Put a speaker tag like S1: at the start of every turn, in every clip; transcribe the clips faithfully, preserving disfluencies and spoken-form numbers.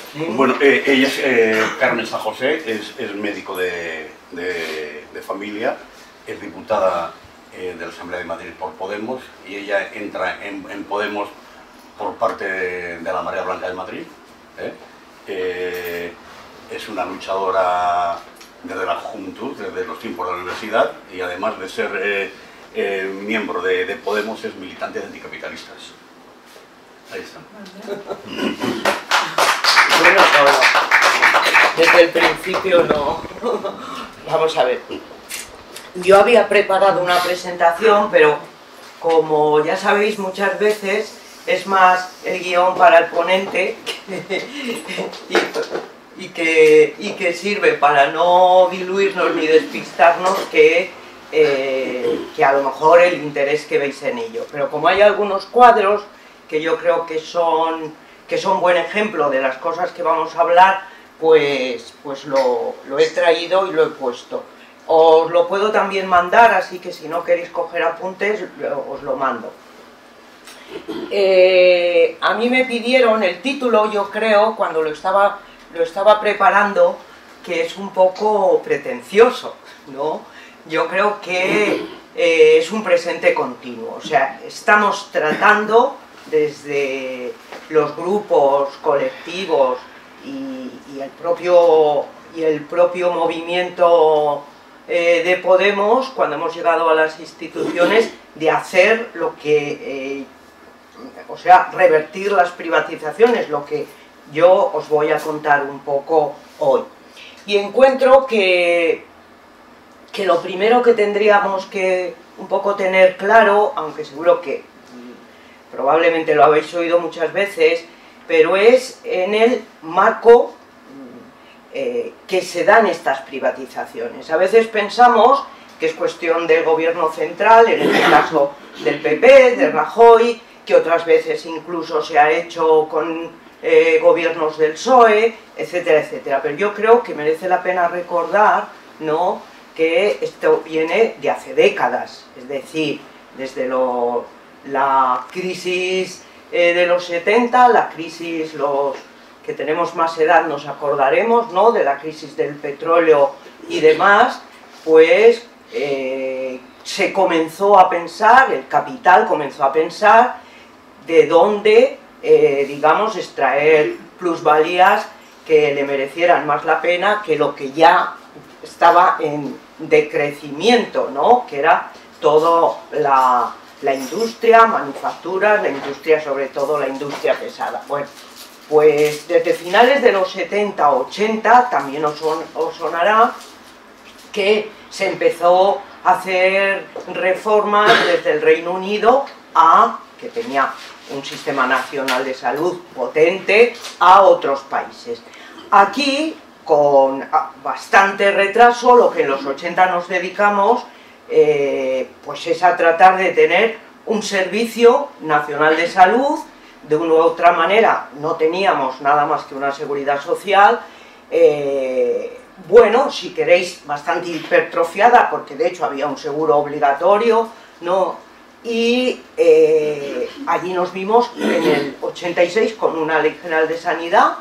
S1: Bueno, eh, ella es eh, Carmen San José, es, es médico de, de, de familia, es diputada eh, de la Asamblea de Madrid por Podemos y ella entra en, en Podemos por parte de, de la Marea Blanca de Madrid. ¿eh? Eh, es una luchadora desde la juventud, desde los tiempos de la universidad, y además de ser eh, eh, miembro de, de Podemos es militante de anticapitalistas. Ahí está.
S2: Bueno, no, desde el principio no. Vamos a ver. Yo había preparado una presentación, pero como ya sabéis, muchas veces es más el guión para el ponente y, y, que, y que sirve para no diluirnos ni despistarnos que, eh, que a lo mejor el interés que veis en ello. Pero como hay algunos cuadros que yo creo que son, que son buen ejemplo de las cosas que vamos a hablar, pues, pues lo, lo he traído y lo he puesto. Os lo puedo también mandar, así que si no queréis coger apuntes, os lo mando. Eh, a mí me pidieron el título, yo creo, cuando lo estaba, lo estaba preparando, que es un poco pretencioso, ¿no? Yo creo que eh, es un presente continuo, o sea, estamos tratando desde los grupos, colectivos y, y, el, propio, y el propio movimiento eh, de Podemos, cuando hemos llegado a las instituciones, de hacer lo que... Eh, o sea, revertir las privatizaciones, lo que yo os voy a contar un poco hoy. Y encuentro que, que lo primero que tendríamos que un poco tener claro, aunque seguro que mmm, probablemente lo habéis oído muchas veces, pero es en el marco mmm, eh, que se dan estas privatizaciones. A veces pensamos que es cuestión del gobierno central, en este caso del P P, de Rajoy, que otras veces incluso se ha hecho con eh, gobiernos del P S O E, etcétera, etcétera. Pero yo creo que merece la pena recordar, ¿no?, que esto viene de hace décadas, es decir, desde lo, la crisis eh, de los setenta, la crisis, los que tenemos más edad nos acordaremos, ¿no?, de la crisis del petróleo y demás, pues eh, se comenzó a pensar, el capital comenzó a pensar de dónde, eh, digamos, extraer plusvalías que le merecieran más la pena que lo que ya estaba en decrecimiento, ¿no?, que era toda la, la industria, manufacturas, la industria, sobre todo la industria pesada. Bueno, pues desde finales de los setenta, ochenta, también os, son, os sonará que se empezó a hacer reformas desde el Reino Unido a, que tenía un sistema nacional de salud potente, a otros países. Aquí, con bastante retraso, lo que en los ochenta nos dedicamos eh, pues es a tratar de tener un servicio nacional de salud. De una u otra manera no teníamos nada más que una seguridad social, eh, bueno, si queréis, bastante hipertrofiada, porque de hecho había un seguro obligatorio, ¿no? Y eh, allí nos vimos en el ochenta y seis con una ley general de sanidad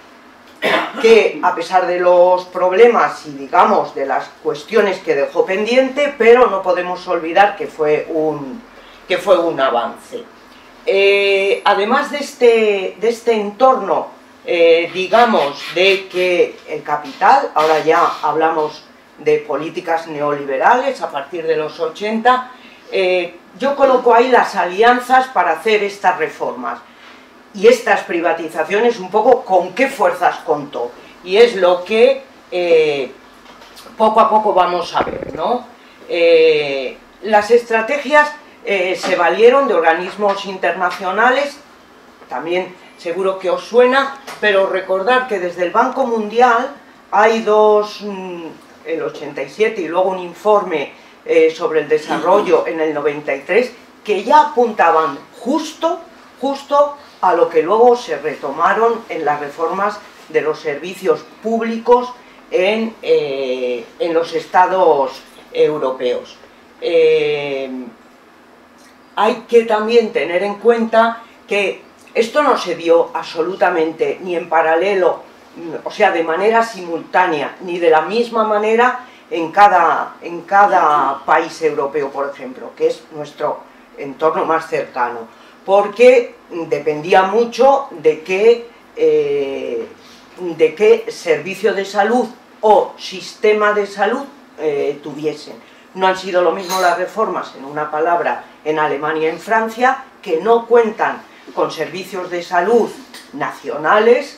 S2: que, a pesar de los problemas y, digamos, de las cuestiones que dejó pendiente, pero no podemos olvidar que fue un, que fue un avance. Eh, además de este, de este entorno, eh, digamos, de que el capital, ahora ya hablamos de políticas neoliberales a partir de los ochenta, eh, yo coloco ahí las alianzas para hacer estas reformas y estas privatizaciones, un poco con qué fuerzas contó, y es lo que eh, poco a poco vamos a ver, ¿no? Eh, las estrategias eh, se valieron de organismos internacionales, también seguro que os suena, pero recordad que desde el Banco Mundial hay dos, el ochenta y siete y luego un informe eh, sobre el desarrollo en el noventa y tres, que ya apuntaban justo, justo a lo que luego se retomaron en las reformas de los servicios públicos en, eh, en los estados europeos. Eh, hay que también tener en cuenta que Esto no se dio absolutamente ni en paralelo, o sea, de manera simultánea, ni de la misma manera en cada, en cada país europeo, por ejemplo, que es nuestro entorno más cercano, porque dependía mucho de qué, eh, de qué servicio de salud o sistema de salud eh, tuviesen. No han sido lo mismo las reformas, en una palabra, en Alemania y en Francia, que no cuentan con servicios de salud nacionales,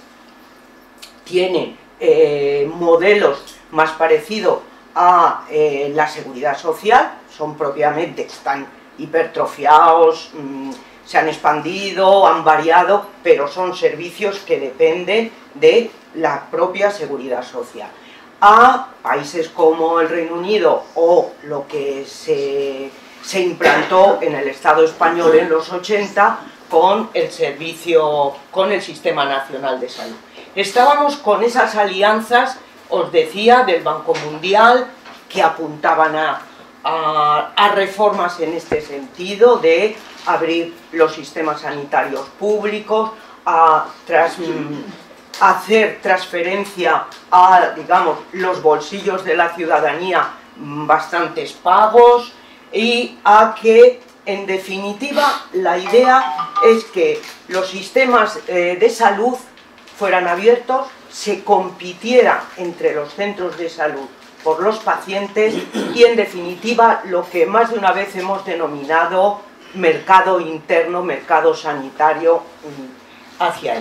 S2: tienen eh, modelos más parecidos a eh, la seguridad social, son propiamente, están hipertrofiados, mmm, se han expandido, han variado, pero son servicios que dependen de la propia seguridad social. A países como el Reino Unido o lo que se, se implantó en el Estado español en los ochenta con el servicio, con el Sistema Nacional de Salud. Estábamos con esas alianzas, os decía, del Banco Mundial, que apuntaban a, a, a reformas en este sentido, de abrir los sistemas sanitarios públicos, a tras, a hacer transferencia a, digamos, los bolsillos de la ciudadanía, bastantes pagos, y a que, en definitiva, la idea es que los sistemas eh, de salud fueran abiertos, se compitiera entre los centros de salud por los pacientes y, en definitiva, lo que más de una vez hemos denominado mercado interno, mercado sanitario hacia él.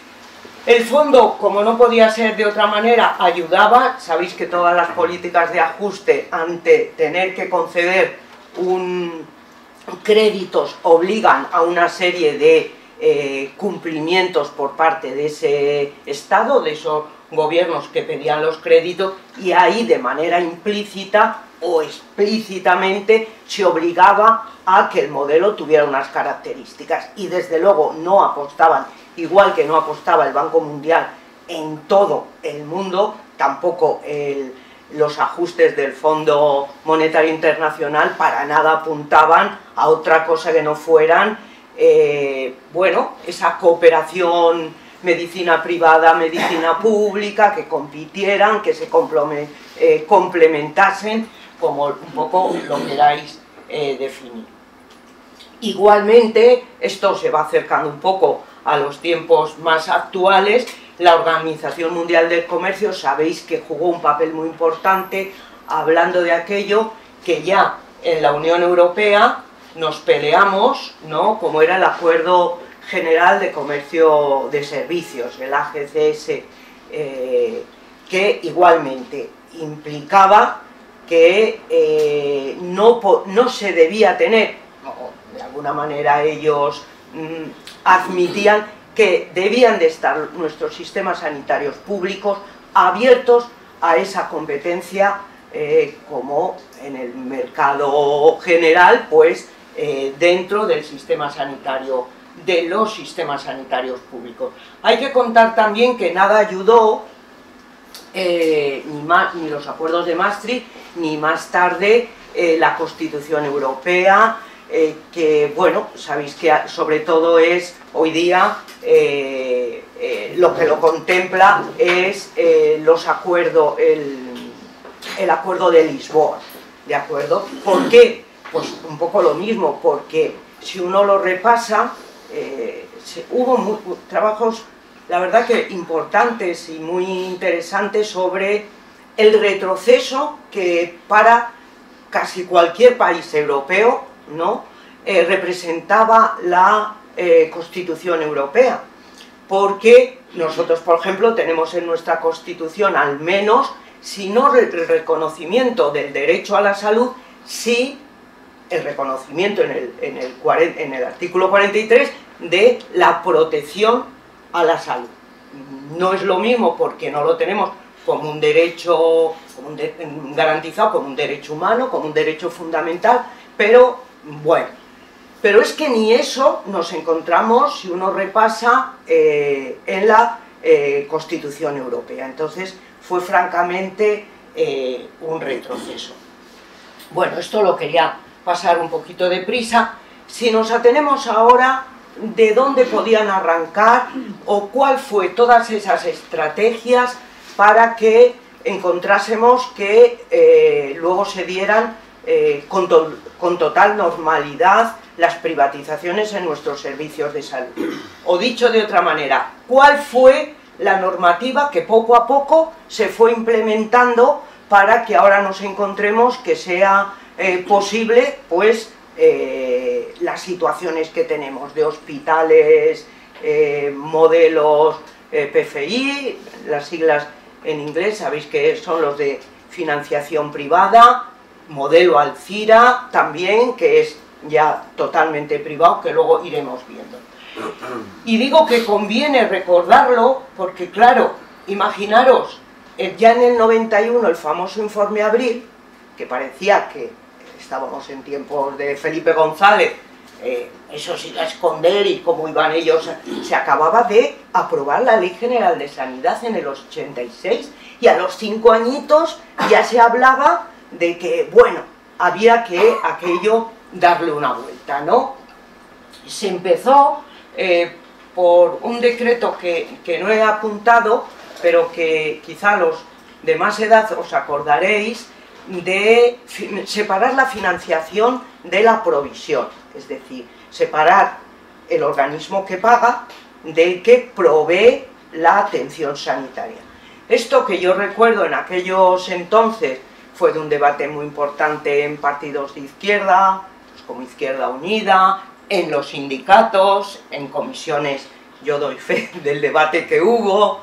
S2: El fondo, como no podía ser de otra manera, ayudaba. Sabéis que todas las políticas de ajuste, ante tener que conceder un créditos, obligan a una serie de eh, cumplimientos por parte de ese Estado, de esos gobiernos que pedían los créditos, y ahí de manera implícita o explícitamente se obligaba a que el modelo tuviera unas características, y desde luego no apostaban, igual que no apostaba el Banco Mundial en todo el mundo, tampoco el, los ajustes del Fondo Monetario Internacional para nada apuntaban a otra cosa que no fueran, eh, bueno, esa cooperación medicina privada, medicina pública, que compitieran, que se eh, complementasen, como un poco lo queráis eh, definir. Igualmente, esto se va acercando un poco a los tiempos más actuales. La Organización Mundial del Comercio, sabéis que jugó un papel muy importante hablando de aquello que ya en la Unión Europea nos peleamos, ¿no?, como era el Acuerdo General de Comercio de Servicios, el A G C S, eh, que igualmente implicaba que eh, no, no se debía tener, no, de alguna manera ellos mm, admitían que debían de estar nuestros sistemas sanitarios públicos abiertos a esa competencia, eh, como en el mercado general, pues eh, dentro del sistema sanitario, de los sistemas sanitarios públicos. Hay que contar también que nada ayudó, eh, ni, más, ni los acuerdos de Maastricht, ni más tarde eh, la Constitución Europea, eh, que, bueno, sabéis que sobre todo es, hoy día, eh, eh, lo que lo contempla es eh, los acuerdos, el, el acuerdo de Lisboa, ¿de acuerdo? ¿Por qué? Pues un poco lo mismo, porque si uno lo repasa, eh, se, hubo muy, trabajos, la verdad que importantes y muy interesantes sobre el retroceso que para casi cualquier país europeo, ¿no?, eh, representaba la eh, Constitución Europea, porque nosotros, por ejemplo, tenemos en nuestra Constitución, al menos, si no el reconocimiento del derecho a la salud, sí el reconocimiento en el, en el, en el artículo cuarenta y tres de la protección a la salud. No es lo mismo porque no lo tenemos como un derecho como un de, garantizado, como un derecho humano, como un derecho fundamental, pero bueno, pero es que ni eso nos encontramos, si uno repasa, eh, en la eh, Constitución Europea. Entonces fue francamente eh, un retroceso. Bueno, esto lo quería pasar un poquito deprisa. Si nos atenemos ahora de dónde podían arrancar o cuál fue todas esas estrategias para que encontrásemos que eh, luego se dieran eh, con, to con total normalidad las privatizaciones en nuestros servicios de salud. O dicho de otra manera, ¿cuál fue la normativa que poco a poco se fue implementando para que ahora nos encontremos que sea eh, posible, pues, eh, las situaciones que tenemos de hospitales, eh, modelos eh, P F I, las siglas en inglés, sabéis que son los de financiación privada, modelo Alcira también, que es ya totalmente privado, que luego iremos viendo. Y digo que conviene recordarlo porque, claro, imaginaros, ya en el noventa y uno el famoso informe Abril, que parecía que estábamos en tiempos de Felipe González, eh, eso se iba a esconder y cómo iban ellos, se acababa de aprobar la Ley General de Sanidad en el ochenta y seis, y a los cinco añitos ya se hablaba de que, bueno, había que aquello darle una vuelta, ¿no? Se empezó eh, por un decreto que, que no he apuntado, pero que quizá los de más edad os acordaréis, de separar la financiación de la provisión, es decir, separar el organismo que paga del que provee la atención sanitaria. Esto, que yo recuerdo en aquellos entonces, fue de un debate muy importante en partidos de izquierda, pues como Izquierda Unida, en los sindicatos, en comisiones, yo doy fe del debate que hubo,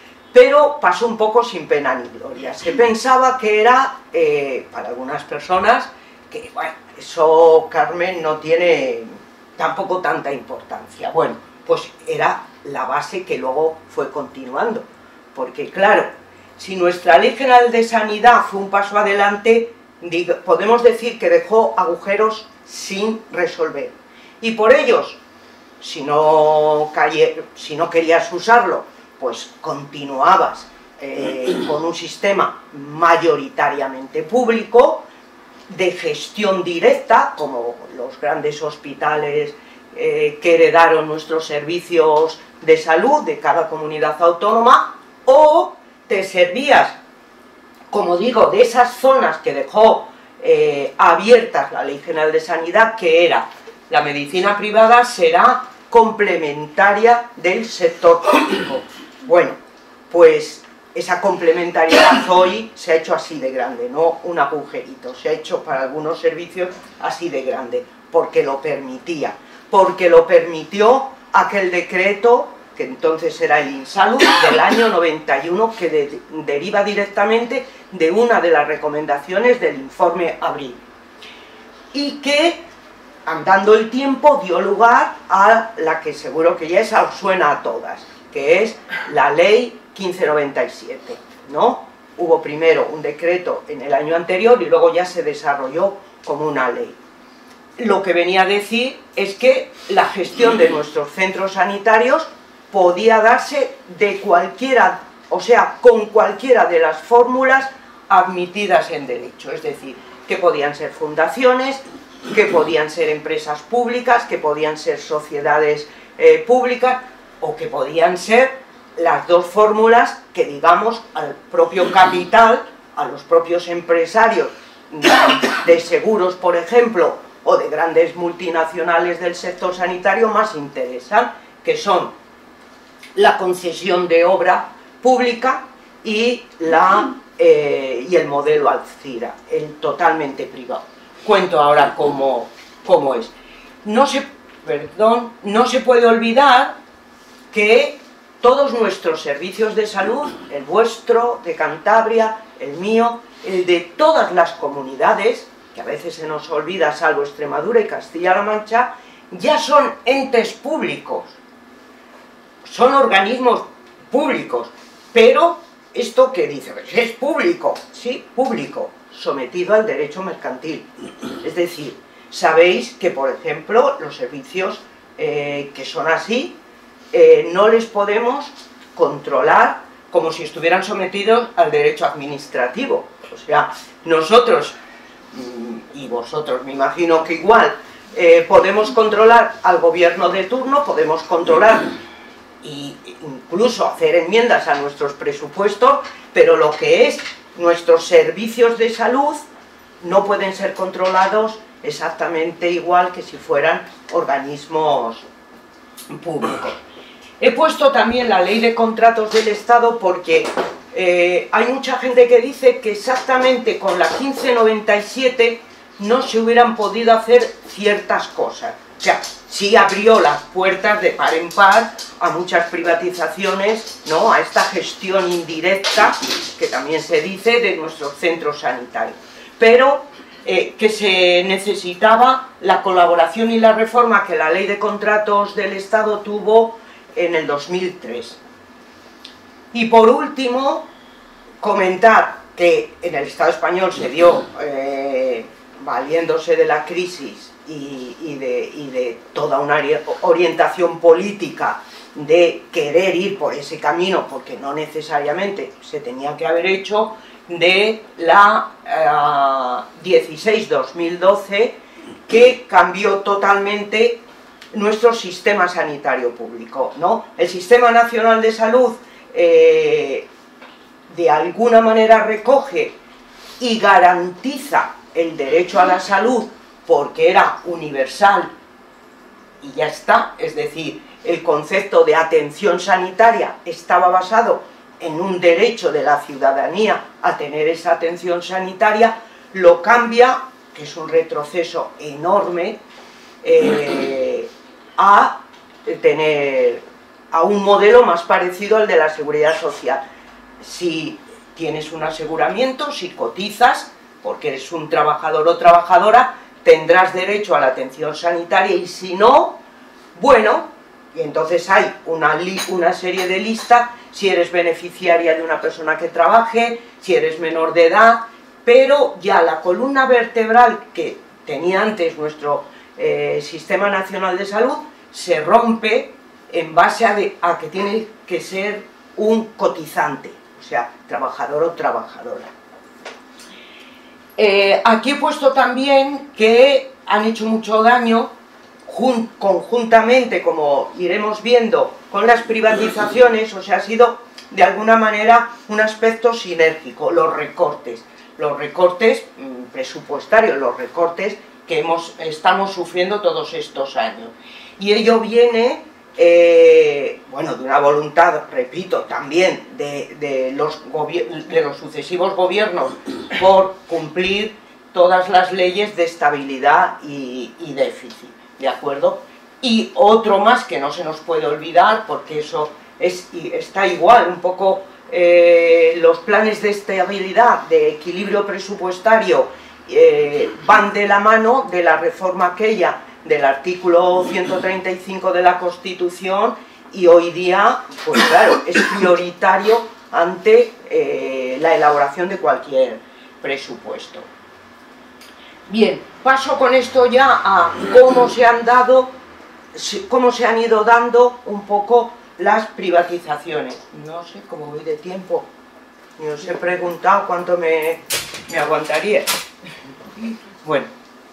S2: pero pasó un poco sin pena ni gloria. Se pensaba que era, eh, para algunas personas, que bueno, eso, Carmen, no tiene tampoco tanta importancia. Bueno, pues era la base que luego fue continuando, porque claro, si nuestra Ley General de Sanidad fue un paso adelante, digo, podemos decir que dejó agujeros sin resolver. Y por ellos, si no, calle, si no querías usarlo, pues continuabas eh, con un sistema mayoritariamente público, de gestión directa, como los grandes hospitales eh, que heredaron nuestros servicios de salud de cada comunidad autónoma, o te servías, como digo, de esas zonas que dejó eh, abiertas la Ley General de Sanidad, que era la medicina privada será complementaria del sector público. Bueno, pues esa complementariedad hoy se ha hecho así de grande, no un agujerito, se ha hecho para algunos servicios así de grande, porque lo permitía, porque lo permitió aquel decreto, que entonces era el INSALUD, del año noventa y uno, que de, deriva directamente de una de las recomendaciones del informe Abril, y que, andando el tiempo, dio lugar a la que seguro que ya esa os suena a todas, que es la Ley quince noventa y siete, ¿no? Hubo primero un decreto en el año anterior y luego ya se desarrolló como una ley. Lo que venía a decir es que la gestión de nuestros centros sanitarios podía darse de cualquiera, o sea, con cualquiera de las fórmulas admitidas en derecho, es decir, que podían ser fundaciones, que podían ser empresas públicas, que podían ser sociedades eh, públicas, o que podían ser las dos fórmulas que, digamos, al propio capital, a los propios empresarios de seguros, por ejemplo, o de grandes multinacionales del sector sanitario más interesan, que son la concesión de obra pública y, la, eh, y el modelo Alcira, el totalmente privado. Cuento ahora cómo, cómo es. No se, perdón, no se puede olvidar que todos nuestros servicios de salud, el vuestro, de Cantabria, el mío, el de todas las comunidades, que a veces se nos olvida, salvo Extremadura y Castilla-La Mancha, ya son entes públicos, son organismos públicos, pero esto que dice, es público, sí, público, sometido al derecho mercantil. Es decir, sabéis que, por ejemplo, los servicios eh, que son así, Eh, no les podemos controlar como si estuvieran sometidos al derecho administrativo. O sea, nosotros, y vosotros me imagino que igual, eh, podemos controlar al gobierno de turno, podemos controlar e incluso hacer enmiendas a nuestros presupuestos, pero lo que es nuestros servicios de salud no pueden ser controlados exactamente igual que si fueran organismos públicos. He puesto también la ley de contratos del Estado porque eh, hay mucha gente que dice que exactamente con la quince noventa y siete no se hubieran podido hacer ciertas cosas. O sea, sí abrió las puertas de par en par a muchas privatizaciones, ¿no?, a esta gestión indirecta, que también se dice, de nuestros centros sanitarios. Pero eh, que se necesitaba la colaboración y la reforma que la ley de contratos del Estado tuvo en el dos mil tres. Y por último, comentar que en el Estado español se dio, eh, valiéndose de la crisis y, y, de, y de toda una orientación política de querer ir por ese camino, porque no necesariamente se tenía que haber hecho, de la uh, dieciséis barra dos mil doce, que cambió totalmente nuestro sistema sanitario público, ¿no? El Sistema Nacional de Salud eh, de alguna manera recoge y garantiza el derecho a la salud porque era universal y ya está, es decir, el concepto de atención sanitaria estaba basado en un derecho de la ciudadanía a tener esa atención sanitaria, lo cambia, que es un retroceso enorme, eh, a tener a un modelo más parecido al de la seguridad social. Si tienes un aseguramiento, si cotizas, porque eres un trabajador o trabajadora, tendrás derecho a la atención sanitaria, y si no, bueno, y entonces hay una, una serie de listas, si eres beneficiaria de una persona que trabaje, si eres menor de edad, pero ya la columna vertebral que tenía antes nuestro eh, Sistema Nacional de Salud se rompe en base a, de, a que tiene que ser un cotizante, o sea, trabajador o trabajadora. Eh, aquí he puesto también que han hecho mucho daño jun, conjuntamente, como iremos viendo, con las privatizaciones, o sea, ha sido de alguna manera un aspecto sinérgico, los recortes, los recortes mmm, presupuestarios, los recortes que hemos, estamos sufriendo todos estos años. Y ello viene, eh, bueno, de una voluntad, repito, también de, de, los de los sucesivos gobiernos por cumplir todas las leyes de estabilidad y, y déficit, ¿de acuerdo? Y otro más que no se nos puede olvidar, porque eso es, está igual, un poco eh, los planes de estabilidad, de equilibrio presupuestario, eh, van de la mano de la reforma aquella del artículo ciento treinta y cinco de la Constitución, y hoy día, pues claro, es prioritario ante eh, la elaboración de cualquier presupuesto. Bien, paso con esto ya a cómo se han dado, cómo se han ido dando un poco las privatizaciones. No sé cómo voy de tiempo, ni os he preguntado cuánto me, me aguantaría. Bueno,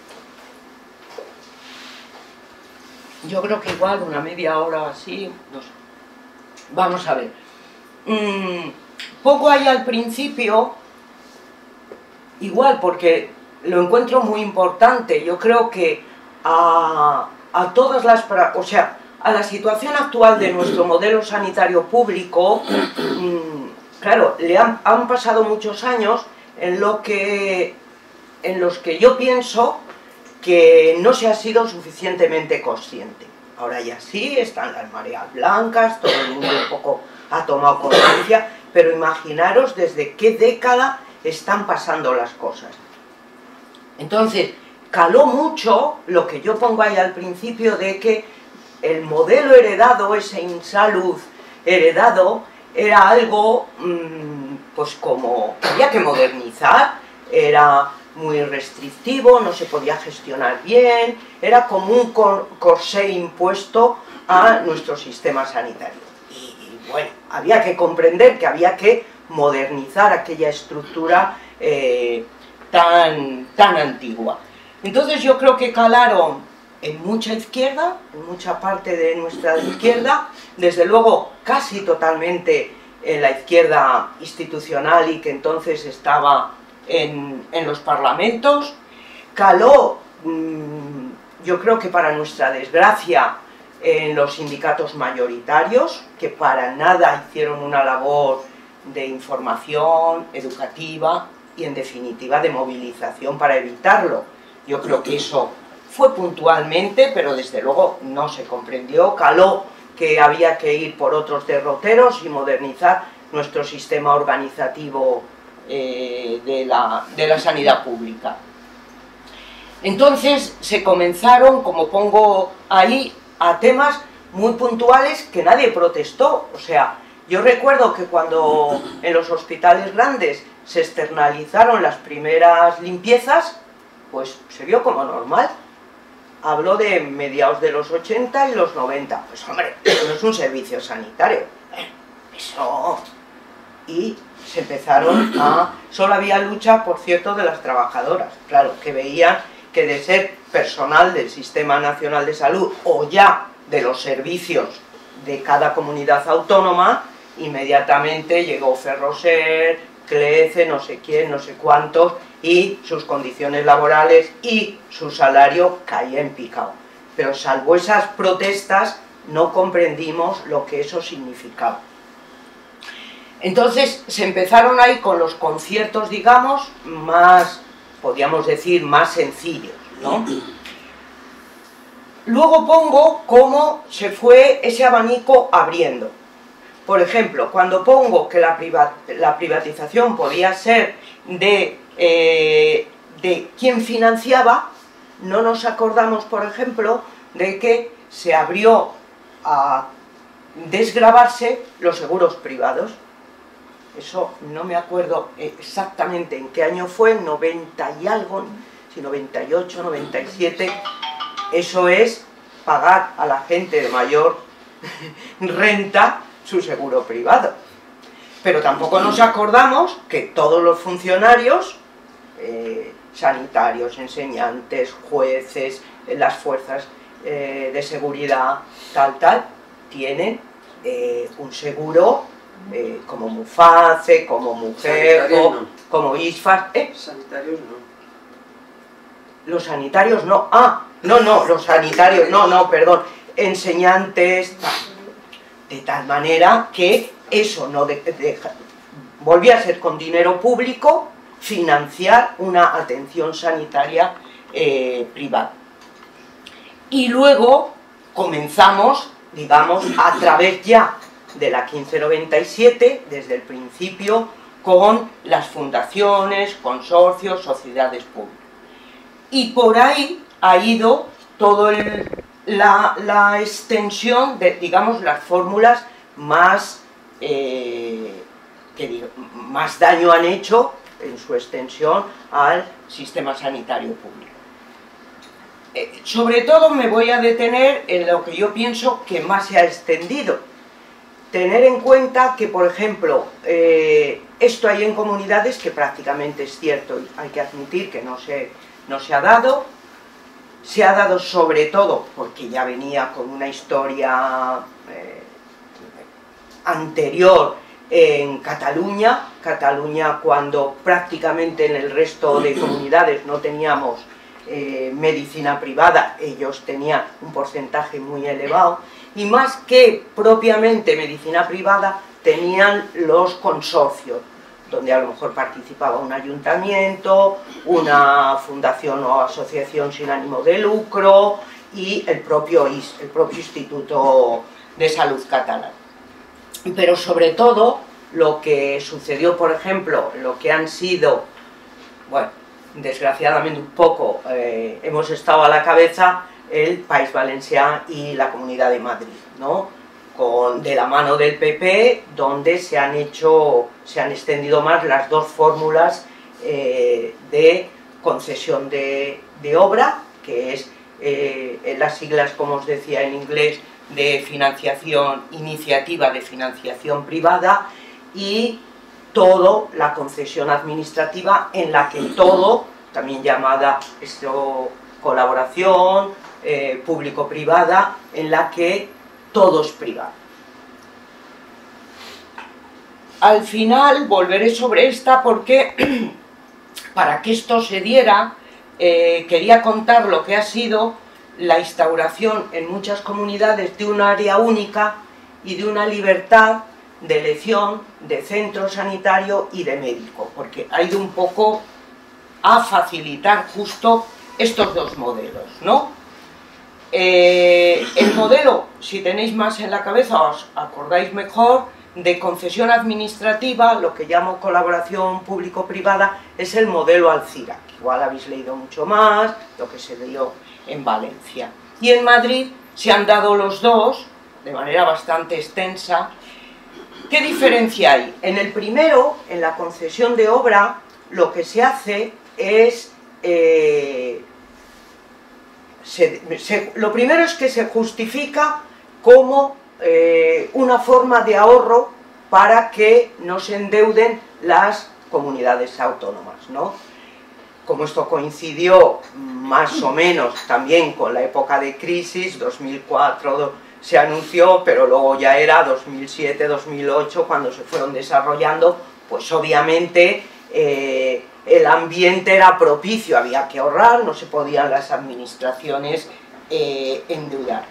S2: yo creo que igual una media hora o así, no sé. Vamos a ver. Mm, poco hay al principio, igual porque lo encuentro muy importante. Yo creo que a, a todas las, o sea, a la situación actual de nuestro modelo sanitario público, mmm, claro, le han, han pasado muchos años en, lo que, en los que yo pienso que no se ha sido suficientemente consciente. Ahora ya sí, están las mareas blancas, todo el mundo un poco ha tomado conciencia, pero imaginaros desde qué década están pasando las cosas. Entonces, caló mucho lo que yo pongo ahí al principio de que el modelo heredado, ese InSalud heredado, era algo, mmm, pues como, había que modernizar, era muy restrictivo, no se podía gestionar bien, era como un corsé impuesto a nuestro sistema sanitario. Y, y bueno, había que comprender que había que modernizar aquella estructura eh, tan, tan antigua. Entonces yo creo que calaron en mucha izquierda, en mucha parte de nuestra izquierda, desde luego casi totalmente en la izquierda institucional y que entonces estaba en, en los parlamentos. Caló, mmm, yo creo que para nuestra desgracia, en los sindicatos mayoritarios, que para nada hicieron una labor de información educativa y en definitiva de movilización para evitarlo. Yo creo que eso fue puntualmente, pero desde luego no se comprendió. Caló que había que ir por otros derroteros y modernizar nuestro sistema organizativo eh, de, la, de la sanidad pública. Entonces se comenzaron, como pongo ahí, a temas muy puntuales que nadie protestó. O sea, yo recuerdo que cuando en los hospitales grandes se externalizaron las primeras limpiezas, pues se vio como normal. Hablo de mediados de los ochenta y los noventa. Pues hombre, eso no es un servicio sanitario. Eso... Y se empezaron a... Solo había lucha, por cierto, de las trabajadoras. Claro, que veían que de ser personal del Sistema Nacional de Salud o ya de los servicios de cada comunidad autónoma, inmediatamente llegó Ferroser, Clece, no sé quién, no sé cuántos, y sus condiciones laborales y su salario caía en picado. Pero salvo esas protestas, no comprendimos lo que eso significaba. Entonces se empezaron ahí con los conciertos, digamos, más, podríamos decir, más sencillos, ¿no? Luego pongo cómo se fue ese abanico abriendo. Por ejemplo, cuando pongo que la, privat, la privatización podía ser de, eh, de quien financiaba, no nos acordamos, por ejemplo, de que se abrió a desgravarse los seguros privados. Eso no me acuerdo exactamente en qué año fue, noventa y algo, si noventa y ocho, noventa y siete, eso es pagar a la gente de mayor renta su seguro privado. Pero tampoco nos acordamos que todos los funcionarios, eh, sanitarios, enseñantes, jueces, las fuerzas eh, de seguridad, tal, tal, tienen eh, un seguro eh, como Muface, como Mujergo, no. como ISFAS. ¿eh?
S3: Sanitarios no.
S2: Los sanitarios no. Ah, no, no, los sanitarios, no, no, perdón. Enseñantes, tal. De tal manera que eso no de, de, volvía a ser con dinero público financiar una atención sanitaria eh, privada. Y luego comenzamos, digamos, a través ya de la quince noventa y siete, desde el principio, con las fundaciones, consorcios, sociedades públicas. Y por ahí ha ido todo el... La, la extensión de, digamos, las fórmulas más, eh, que digo, más daño han hecho en su extensión al sistema sanitario público. Eh, sobre todo me voy a detener en lo que yo pienso que más se ha extendido. Tener en cuenta que, por ejemplo, eh, esto hay en comunidades que prácticamente es cierto, y hay que admitir que no se, no se ha dado. Se ha dado sobre todo porque ya venía con una historia eh, anterior en Cataluña. Cataluña, cuando prácticamente en el resto de comunidades no teníamos eh, medicina privada, ellos tenían un porcentaje muy elevado, y más que propiamente medicina privada, tenían los consorcios, donde a lo mejor participaba un ayuntamiento, una fundación o asociación sin ánimo de lucro y el propio I S, el propio Instituto de Salud Catalán. Pero sobre todo lo que sucedió, por ejemplo, lo que han sido, bueno, desgraciadamente un poco eh, hemos estado a la cabeza el País Valencià y la Comunidad de Madrid, ¿no? Con, de la mano del P P, donde se han hecho, se han extendido más las dos fórmulas eh, de concesión de, de obra, que es eh, las siglas, como os decía en inglés, de financiación, iniciativa de financiación privada, y todo la concesión administrativa, en la que todo, también llamada esto, colaboración, eh, público-privada en la que todo es privado. Al final volveré sobre esta porque para que esto se diera eh, quería contar lo que ha sido la instauración en muchas comunidades de un área única y de una libertad de elección de centro sanitario y de médico, porque ha ido un poco a facilitar justo estos dos modelos, ¿no? Eh, el modelo, si tenéis más en la cabeza, os acordáis mejor, de concesión administrativa, lo que llamo colaboración público-privada, es el modelo Alcira, que igual habéis leído mucho más, lo que se dio en Valencia. Y en Madrid se han dado los dos, de manera bastante extensa. ¿Qué diferencia hay? En el primero, en la concesión de obra, lo que se hace es... Eh, se, se, lo primero es que se justifica como eh, una forma de ahorro para que no se endeuden las comunidades autónomas, ¿no? Como esto coincidió más o menos también con la época de crisis, dos mil cuatro se anunció, pero luego ya era dos mil siete, dos mil ocho cuando se fueron desarrollando, pues obviamente eh, el ambiente era propicio, había que ahorrar, no se podían las administraciones eh, endeudar.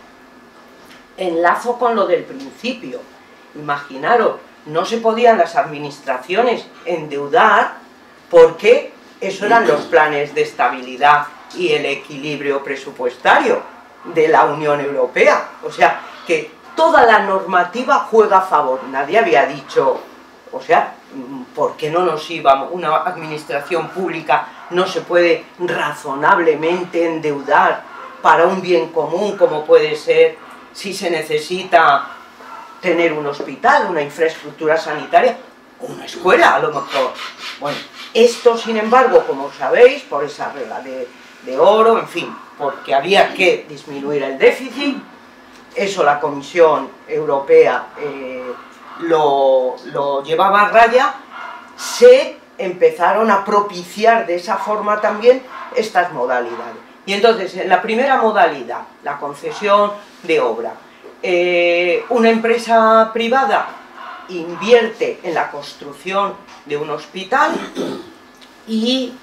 S2: Enlazo con lo del principio, imaginaros, no se podían las administraciones endeudar porque eso eran los planes de estabilidad y el equilibrio presupuestario de la Unión Europea, o sea, que toda la normativa juega a favor. Nadie había dicho, o sea, ¿por qué no nos íbamos? Una administración pública no se puede razonablemente endeudar para un bien común, como puede ser si se necesita tener un hospital, una infraestructura sanitaria, o una escuela a lo mejor. Bueno, esto sin embargo, como sabéis, por esa regla de, de oro, en fin, porque había que disminuir el déficit, eso la Comisión Europea eh, lo, lo llevaba a raya, se empezaron a propiciar de esa forma también estas modalidades. Y entonces, en la primera modalidad, la concesión de obra, eh, una empresa privada invierte en la construcción de un hospital y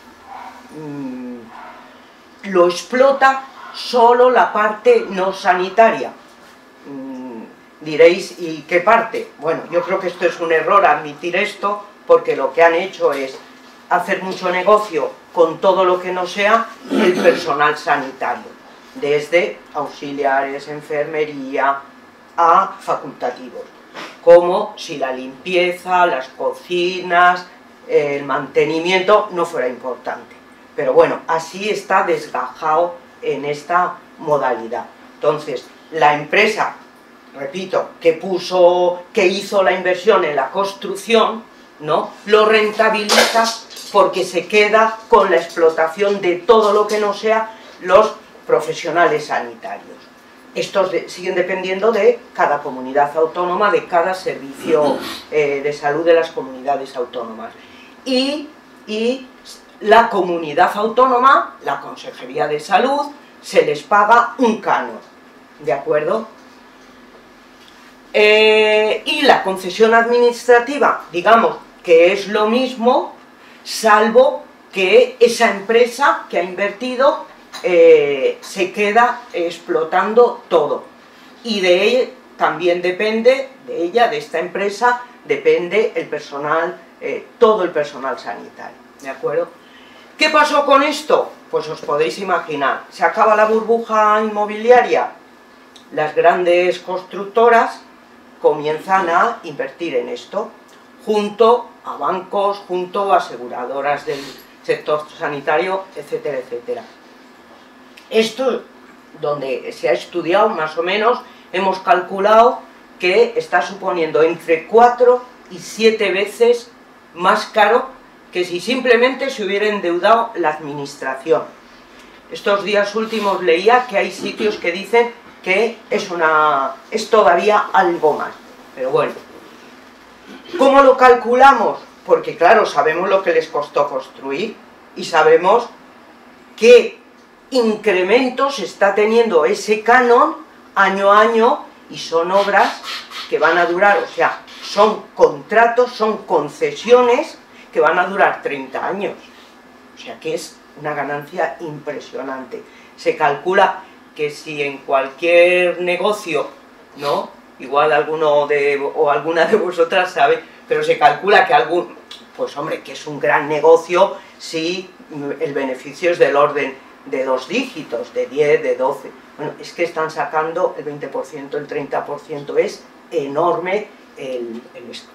S2: mmm, lo explota solo la parte no sanitaria. Mm, diréis, ¿y qué parte? Bueno, yo creo que esto es un error admitir esto, porque lo que han hecho es hacer mucho negocio con todo lo que no sea el personal sanitario, desde auxiliares, enfermería, a facultativos, como si la limpieza, las cocinas, el mantenimiento no fuera importante. Pero bueno, así está desgajado en esta modalidad. Entonces, la empresa, repito, que puso, que hizo la inversión en la construcción, ¿no?, lo rentabiliza porque se queda con la explotación de todo lo que no sea los profesionales sanitarios. Estos de, siguen dependiendo de cada comunidad autónoma, de cada servicio eh, de salud de las comunidades autónomas. Y, y la comunidad autónoma, la Consejería de Salud, se les paga un canon, ¿de acuerdo? Eh, y la concesión administrativa, digamos que es lo mismo, salvo que esa empresa que ha invertido eh, se queda explotando todo. Y de ella también depende, de ella, de esta empresa, depende el personal, eh, todo el personal sanitario, ¿de acuerdo? ¿Qué pasó con esto? Pues os podéis imaginar, se acaba la burbuja inmobiliaria, las grandes constructoras comienzan a invertir en esto, junto a bancos, junto a aseguradoras del sector sanitario, etcétera, etcétera. Esto, donde se ha estudiado más o menos, hemos calculado que está suponiendo entre cuatro y siete veces más caro que si simplemente se hubiera endeudado la administración. Estos días últimos leía que hay sitios que dicen que es, una, es todavía algo más, pero bueno. ¿Cómo lo calculamos? Porque claro, sabemos lo que les costó construir y sabemos que incrementos está teniendo ese canon año a año, y son obras que van a durar, o sea, son contratos, son concesiones que van a durar treinta años. O sea que es una ganancia impresionante. Se calcula que si en cualquier negocio, ¿no? Igual alguno de, o alguna de vosotras sabe, pero se calcula que algún, pues hombre, que es un gran negocio si el beneficio es del orden de dos dígitos, de diez, de doce. Bueno, es que están sacando el veinte por ciento, el treinta por ciento, es enorme el, el esto.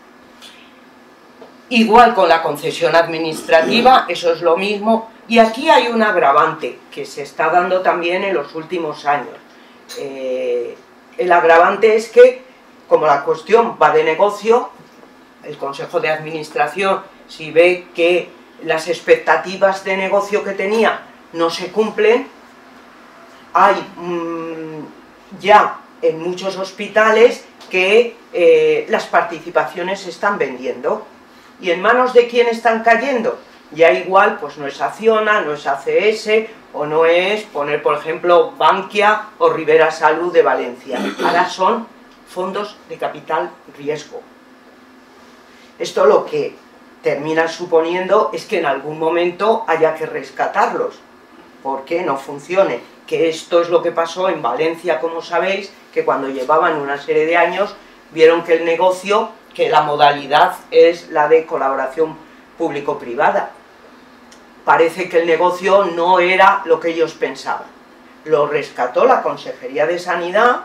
S2: Igual con la concesión administrativa, eso es lo mismo, y aquí hay un agravante que se está dando también en los últimos años. Eh, el agravante es que, como la cuestión va de negocio, el Consejo de Administración, si ve que las expectativas de negocio que tenía no se cumplen, hay mmm, ya en muchos hospitales que eh, las participaciones se están vendiendo. ¿Y en manos de quién están cayendo? Ya igual, pues no es Acciona, no es A C S, o no es poner, por ejemplo, Bankia o Rivera Salud de Valencia. Ahora son fondos de capital riesgo. Esto lo que termina suponiendo es que en algún momento haya que rescatarlos, porque no funcione. Que esto es lo que pasó en Valencia, como sabéis, que cuando llevaban una serie de años, vieron que el negocio, que la modalidad es la de colaboración público-privada. Parece que el negocio no era lo que ellos pensaban. Lo rescató la Consejería de Sanidad,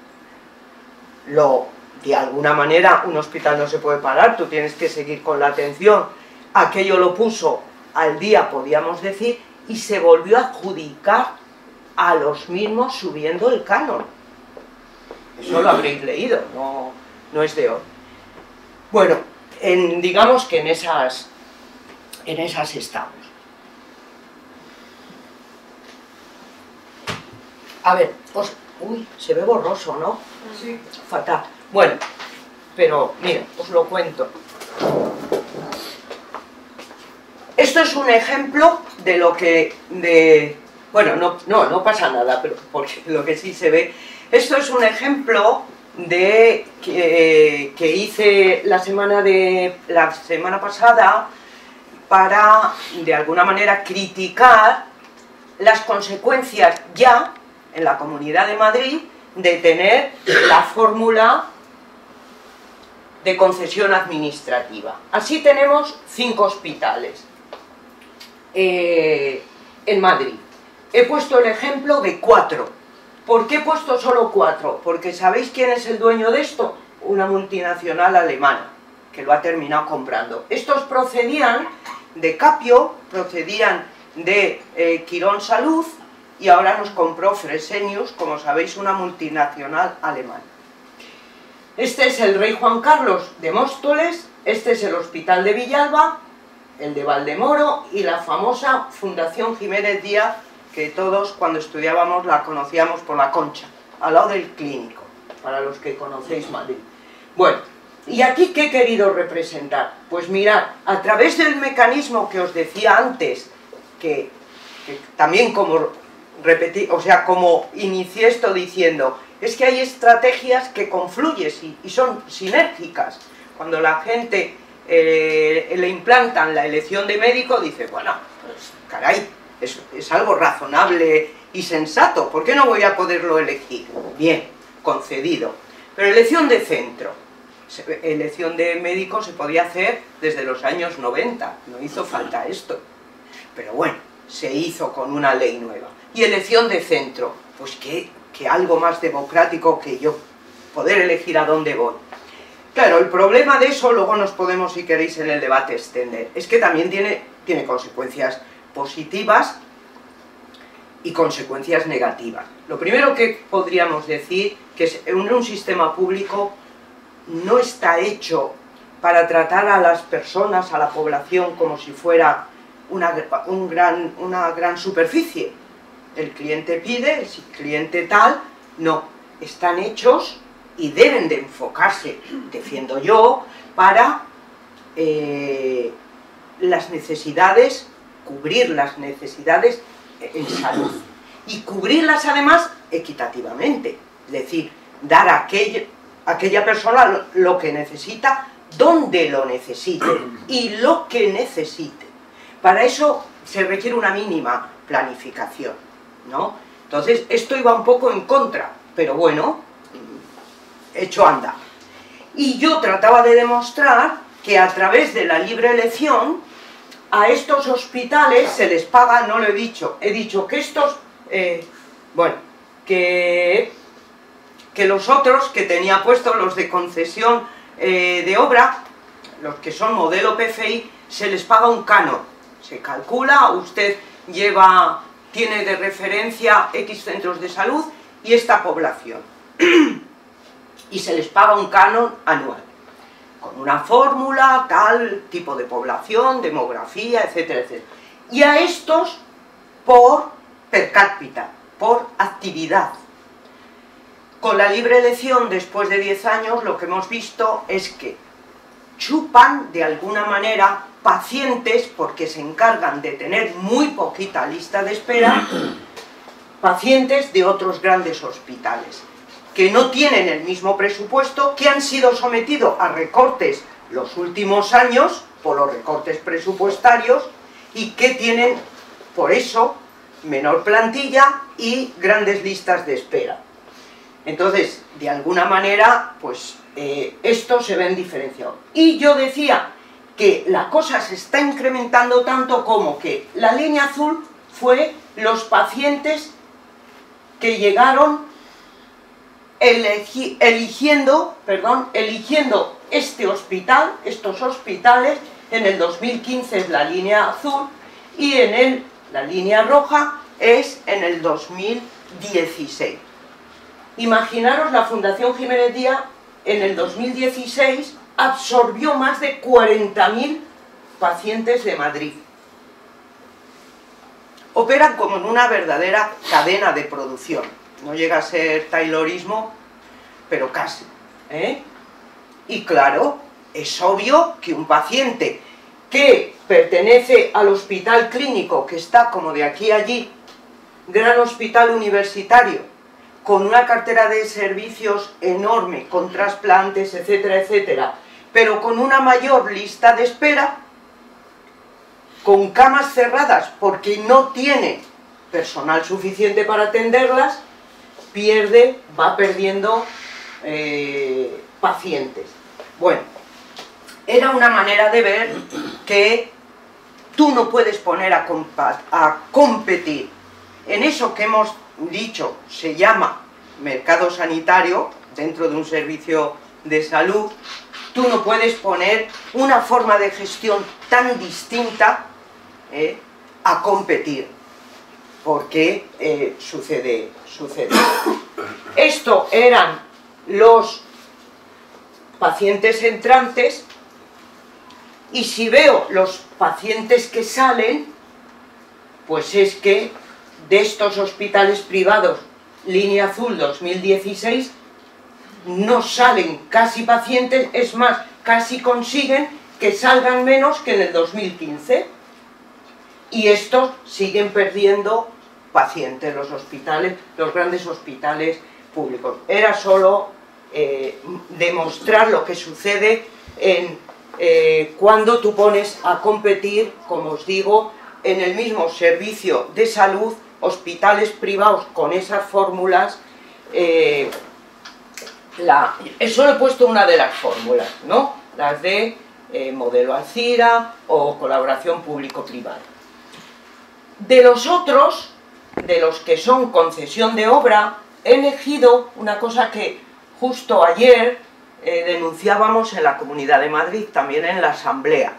S2: lo, de alguna manera, un hospital no se puede parar, tú tienes que seguir con la atención. Aquello lo puso al día, podíamos decir, y se volvió a adjudicar a los mismos subiendo el canon. Eso lo habréis leído, no, no es de hoy. Bueno, en, digamos que en esas, en esas estamos. A ver, os, uy, se ve borroso, ¿no?
S3: Sí.
S2: Fatal. Bueno, pero mira, os lo cuento. Esto es un ejemplo de lo que, de, bueno, no, no, no pasa nada, pero porque lo que sí se ve, esto es un ejemplo de que, que hice la semana de la semana pasada para, de alguna manera, criticar las consecuencias ya en la Comunidad de Madrid de tener la fórmula de concesión administrativa. Así tenemos cinco hospitales eh, en Madrid. He puesto el ejemplo de cuatro. ¿Por qué he puesto solo cuatro? Porque ¿sabéis quién es el dueño de esto? Una multinacional alemana, que lo ha terminado comprando. Estos procedían de Capio, procedían de eh, Quirón Salud, y ahora nos compró Fresenius, como sabéis, una multinacional alemana. Este es el Rey Juan Carlos de Móstoles, este es el Hospital de Villalba, el de Valdemoro y la famosa Fundación Jiménez Díaz, que todos cuando estudiábamos la conocíamos por la Concha, al lado del Clínico, para los que conocéis Madrid. Bueno, ¿y aquí qué he querido representar? Pues mirad, a través del mecanismo que os decía antes, que, que también como repetí, o sea, como inicié esto diciendo, es que hay estrategias que confluyen y, y son sinérgicas. Cuando la gente eh, le implantan la elección de médico, dice, bueno, pues caray, es, es algo razonable y sensato, ¿por qué no voy a poderlo elegir? Bien, concedido. Pero elección de centro, elección de médico se podía hacer desde los años noventa, no hizo falta esto. Pero bueno, se hizo con una ley nueva. Y elección de centro, pues que, que algo más democrático que yo, poder elegir a dónde voy. Claro, el problema de eso, luego nos podemos, si queréis, en el debate extender, es que también tiene, tiene consecuencias positivas y consecuencias negativas. Lo primero que podríamos decir, que es un, un sistema público no está hecho para tratar a las personas, a la población, como si fuera una, un gran, una gran superficie. El cliente pide, el cliente tal, no, están hechos y deben de enfocarse, defiendo yo, para eh, las necesidades, cubrir las necesidades en salud. Y cubrirlas además equitativamente, es decir, dar a aquella, a aquella persona lo, lo que necesita, donde lo necesite y lo que necesite. Para eso se requiere una mínima planificación, ¿no? Entonces, esto iba un poco en contra, pero bueno, hecho anda. Y yo trataba de demostrar que a través de la libre elección, a estos hospitales se les paga, no lo he dicho, he dicho que estos, eh, bueno, que, que los otros que tenía puestos, los de concesión eh, de obra, los que son modelo P F I, se les paga un canon. Se calcula, usted lleva, tiene de referencia X centros de salud y esta población. Y se les paga un canon anual, con una fórmula, tal tipo de población, demografía, etcétera, etcétera. Y a estos por per cápita, por actividad. Con la libre elección, después de diez años, lo que hemos visto es que chupan de alguna manera pacientes, porque se encargan de tener muy poquita lista de espera, pacientes de otros grandes hospitales, que no tienen el mismo presupuesto, que han sido sometidos a recortes los últimos años, por los recortes presupuestarios, y que tienen, por eso, menor plantilla y grandes listas de espera. Entonces, de alguna manera, pues, eh, esto se ven diferenciados. Y yo decía que la cosa se está incrementando tanto como que la línea azul fue los pacientes que llegaron elegi, eligiendo, perdón, eligiendo este hospital, estos hospitales. En el dos mil quince es la línea azul y en el, la línea roja es en el dos mil dieciséis. Imaginaros, la Fundación Jiménez Díaz en el dos mil dieciséis absorbió más de cuarenta mil pacientes de Madrid. Operan como en una verdadera cadena de producción. No llega a ser taylorismo, pero casi, ¿eh? Y claro, es obvio que un paciente que pertenece al hospital clínico, que está como de aquí a allí, gran hospital universitario, con una cartera de servicios enorme, con trasplantes, etcétera, etcétera, pero con una mayor lista de espera, con camas cerradas porque no tiene personal suficiente para atenderlas, pierde, va perdiendo eh, pacientes. Bueno, era una manera de ver que tú no puedes poner a, a competir en eso que hemos dicho se llama mercado sanitario, dentro de un servicio de salud. Tú no puedes poner una forma de gestión tan distinta eh, a competir, porque eh, sucede, sucede. Esto eran los pacientes entrantes, y si veo los pacientes que salen, pues es que de estos hospitales privados, línea azul dos mil dieciséis, no salen casi pacientes, es más, casi consiguen que salgan menos que en el dos mil quince. Y estos siguen perdiendo pacientes, los hospitales, los grandes hospitales públicos. Era solo eh, demostrar lo que sucede en, eh, cuando tú pones a competir, como os digo, en el mismo servicio de salud, hospitales privados con esas fórmulas. eh, la, solo he puesto una de las fórmulas, ¿no? Las de eh, modelo Alcira o colaboración público-privada. De los otros, de los que son concesión de obra, he elegido una cosa que justo ayer eh, denunciábamos en la Comunidad de Madrid, también en la Asamblea.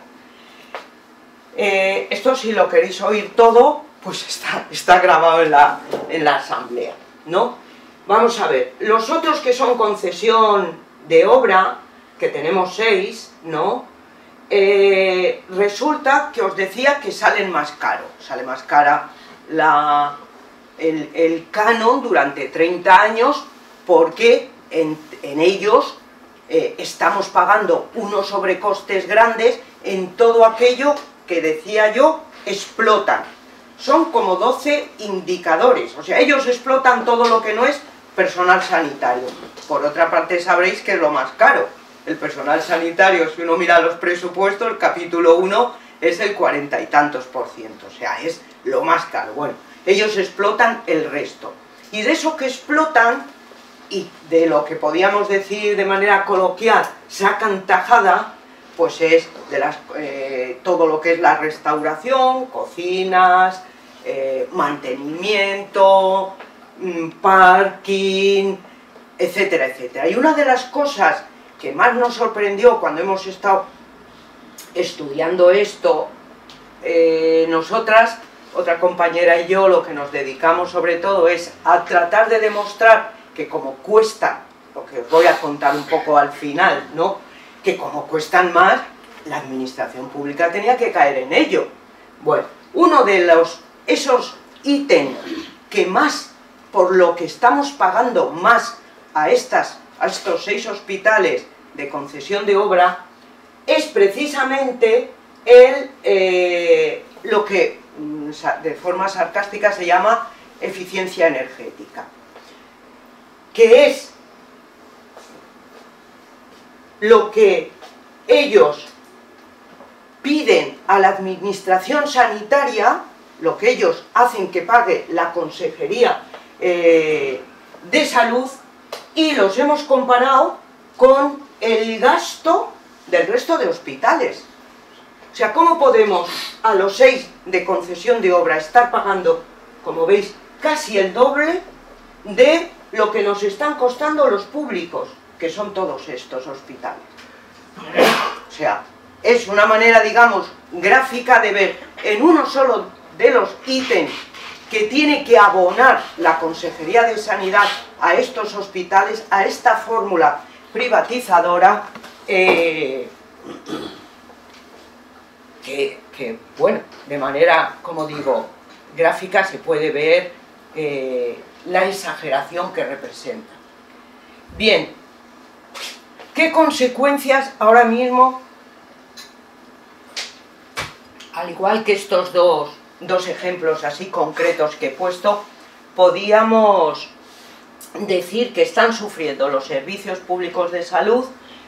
S2: Eh, esto, si lo queréis oír todo, pues está, está grabado en la, en la Asamblea, ¿no? Vamos a ver, los otros que son concesión de obra, que tenemos seis, ¿no? Eh, resulta que os decía que salen más caros, sale más cara la, el, el canon durante treinta años, porque en, en ellos eh, estamos pagando unos sobrecostes grandes en todo aquello que, decía yo, explotan. son como doce indicadores, o sea, ellos explotan todo lo que no es personal sanitario. Por otra parte sabréis que es lo más caro, el personal sanitario, si uno mira los presupuestos, el capítulo uno es el cuarenta y tantos por ciento, o sea, es lo más caro. Bueno, ellos explotan el resto, y de eso que explotan, y de lo que podíamos decir de manera coloquial, sacan tajada, pues es de las, eh, todo lo que es la restauración, cocinas, eh, mantenimiento, mmm, parking, etcétera, etcétera. Y una de las cosas que más nos sorprendió cuando hemos estado estudiando esto, eh, nosotras, otra compañera y yo, lo que nos dedicamos sobre todo es a tratar de demostrar que como cuesta, lo que os voy a contar un poco al final, ¿no?, que como cuestan más, la administración pública tenía que caer en ello. Bueno, uno de los, esos ítems que más, por lo que estamos pagando más a, estas, a estos seis hospitales de concesión de obra, es precisamente el, eh, lo que de forma sarcástica se llama eficiencia energética, que es lo que ellos piden a la administración sanitaria, lo que ellos hacen que pague la Consejería eh, de Salud, y los hemos comparado con el gasto del resto de hospitales. O sea, ¿cómo podemos a los seis de concesión de obra estar pagando, como veis, casi el doble de lo que nos están costando los públicos, que son todos estos hospitales? O sea, es una manera, digamos, gráfica de ver en uno solo de los ítems que tiene que abonar la Consejería de Sanidad a estos hospitales, a esta fórmula privatizadora, eh, que, que, bueno, de manera, como digo, gráfica se puede ver eh, la exageración que representa. Bien, ¿qué consecuencias ahora mismo, al igual que estos dos, dos ejemplos así concretos que he puesto, podíamos decir que están sufriendo los servicios públicos de salud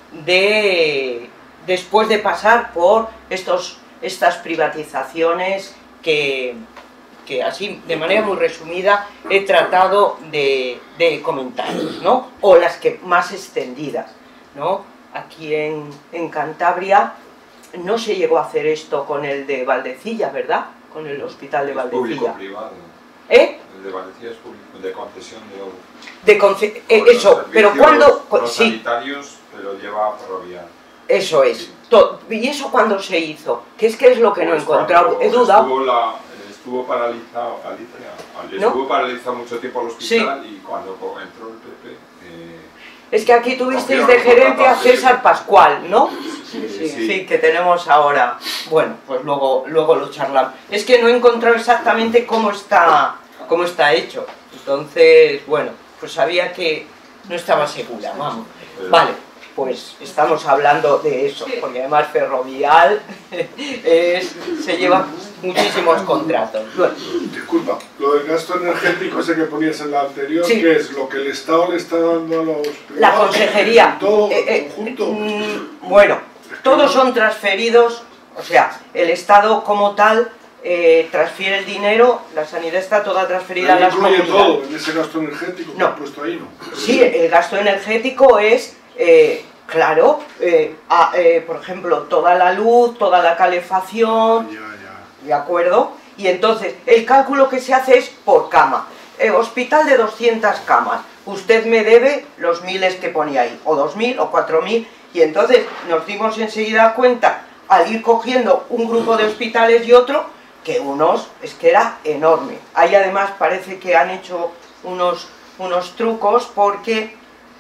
S2: de, después de pasar por estos, estas privatizaciones que, que así, de manera muy resumida, he tratado de, de comentar, ¿no? O las que más extendidas, ¿no? Aquí en, en Cantabria no se llegó a hacer esto con el de Valdecilla, ¿verdad? Con el hospital de Valdecilla.
S3: Público-privado.
S2: ¿Eh?
S3: El de Valdecilla es público, de concesión de obra.
S2: De conce eh, eso, pero cuando...
S3: Los
S2: sí.
S3: sanitarios, pero lleva ferroviario.
S2: Eso es.
S3: Sí.
S2: ¿Y eso cuándo se hizo? ¿Qué es que es lo que no he
S3: Pues
S2: encontrado?
S3: cuando
S2: He dudado.
S3: Estuvo, la, estuvo paralizado, Alicia,
S2: ¿No?
S3: estuvo paralizado mucho tiempo el hospital,
S2: Sí.
S3: y cuando entró el P P... Eh,
S2: Es que aquí tuvisteis de gerente a César Pascual, ¿no?
S3: Sí,
S2: Sí,
S3: sí.
S2: sí, que tenemos ahora. Bueno, pues luego, luego lo charlamos. Es que no he encontrado exactamente cómo está, cómo está hecho. Entonces, bueno, pues sabía que no estaba segura, vamos. Vale, pues estamos hablando de eso, porque además Ferrovial es, se lleva muchísimos contratos. Bueno,
S4: Disculpa, lo del gasto energético ese que ponías en la anterior,
S2: Sí.
S4: ¿qué es? ¿Lo que el Estado le está dando a los privados?
S2: la consejería.
S4: ¿Todo
S2: eh, eh,
S4: conjunto?
S2: mm, bueno, todos son transferidos, o sea, el Estado como tal eh, transfiere el dinero, la sanidad está toda transferida a
S4: Ahí
S2: las
S4: incluye
S2: comunidades.
S4: todo en ese gasto energético que
S2: No.
S4: has puesto ahí, ¿no?
S2: Sí, el gasto energético es, eh, claro, eh, a, eh, por ejemplo, toda la luz, toda la calefacción,
S4: Ya, ya.
S2: ¿de acuerdo? Y entonces, el cálculo que se hace es por cama. Eh, hospital de doscientas camas, usted me debe los miles que ponía ahí, o dos mil, o cuatro mil, y entonces nos dimos enseguida cuenta, al ir cogiendo un grupo de hospitales y otro, que unos, es que era enorme. Ahí además parece que han hecho unos, unos trucos, porque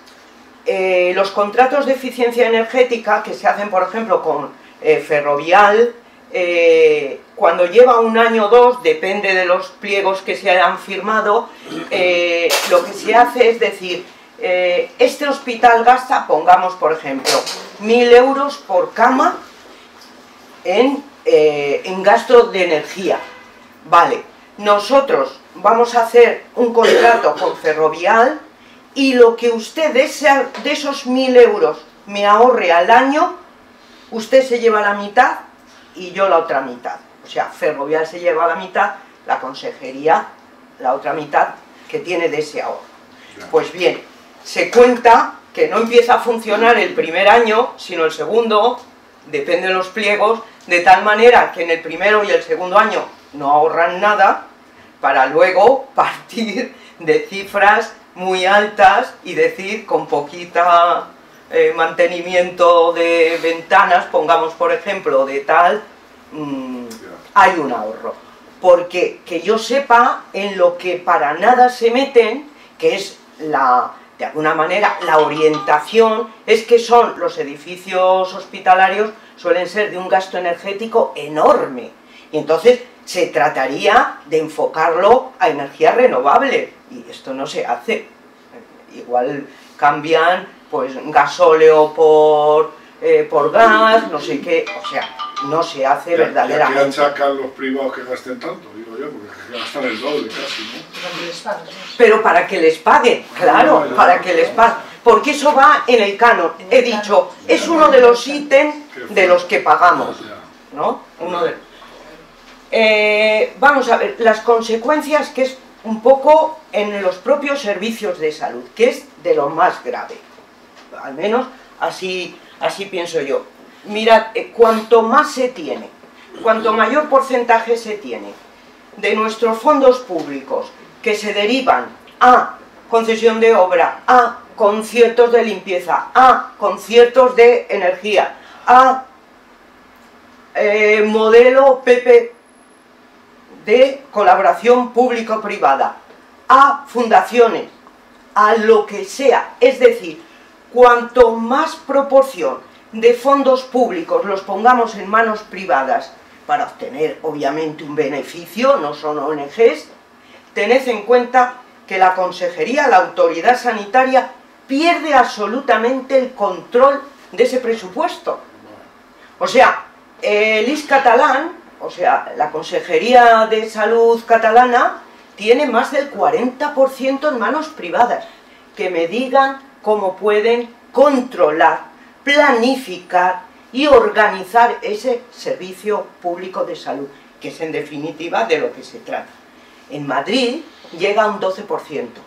S2: eh, los contratos de eficiencia energética que se hacen, por ejemplo, con eh, Ferrovial, eh, cuando lleva un año o dos, depende de los pliegos que se hayan firmado, eh, lo que se hace es decir, eh, este hospital gasta, pongamos por ejemplo, mil euros por cama en, eh, en gasto de energía. Vale, nosotros vamos a hacer un contrato con Ferrovial y lo que usted de, ese, de esos mil euros me ahorre al año, usted se lleva la mitad y yo la otra mitad. O sea, Ferrovial se lleva la mitad, la consejería la otra mitad que tiene de ese ahorro. Pues bien, se cuenta que no empieza a funcionar el primer año, sino el segundo, depende de los pliegos, de tal manera que en el primero y el segundo año no ahorran nada, para luego partir de cifras muy altas y decir con poquita eh, mantenimiento de ventanas, pongamos por ejemplo de tal, mmm, hay un ahorro. Porque que yo sepa, en lo que para nada se meten, que es la, de alguna manera la orientación, es que son los edificios hospitalarios, suelen ser de un gasto energético enorme. Y entonces se trataría de enfocarlo a energías renovables. Y esto no se hace. Igual cambian pues gasóleo por, eh, por gas, no sé qué, o sea, no se hace verdaderamente.
S4: ¿Y a qué achacan los privados que gasten tanto? Digo yo, porque gastan el doble casi, ¿no?
S2: Pero para que les paguen, claro, para que les paguen. Porque eso va en el canon. He dicho, es uno de los ítems de los que pagamos, ¿no? Uno de... Eh, vamos a ver, las consecuencias, que es un poco en los propios servicios de salud, que es de lo más grave. Al menos así, así pienso yo. Mirad, eh, cuanto más se tiene, cuanto mayor porcentaje se tiene de nuestros fondos públicos que se derivan a concesión de obra, a conciertos de limpieza, a conciertos de energía, a eh, modelo P P de colaboración público-privada, a fundaciones, a lo que sea, es decir, cuanto más proporción de fondos públicos los pongamos en manos privadas para obtener obviamente un beneficio, no son O N Ges, tened en cuenta que la consejería, la autoridad sanitaria, pierde absolutamente el control de ese presupuesto. O sea, el I S catalán, o sea, la Consejería de Salud catalana, tiene más del cuarenta por ciento en manos privadas. Que me digan cómo pueden controlar, planificar y organizar ese servicio público de salud, que es en definitiva de lo que se trata. En Madrid llega a un doce por ciento.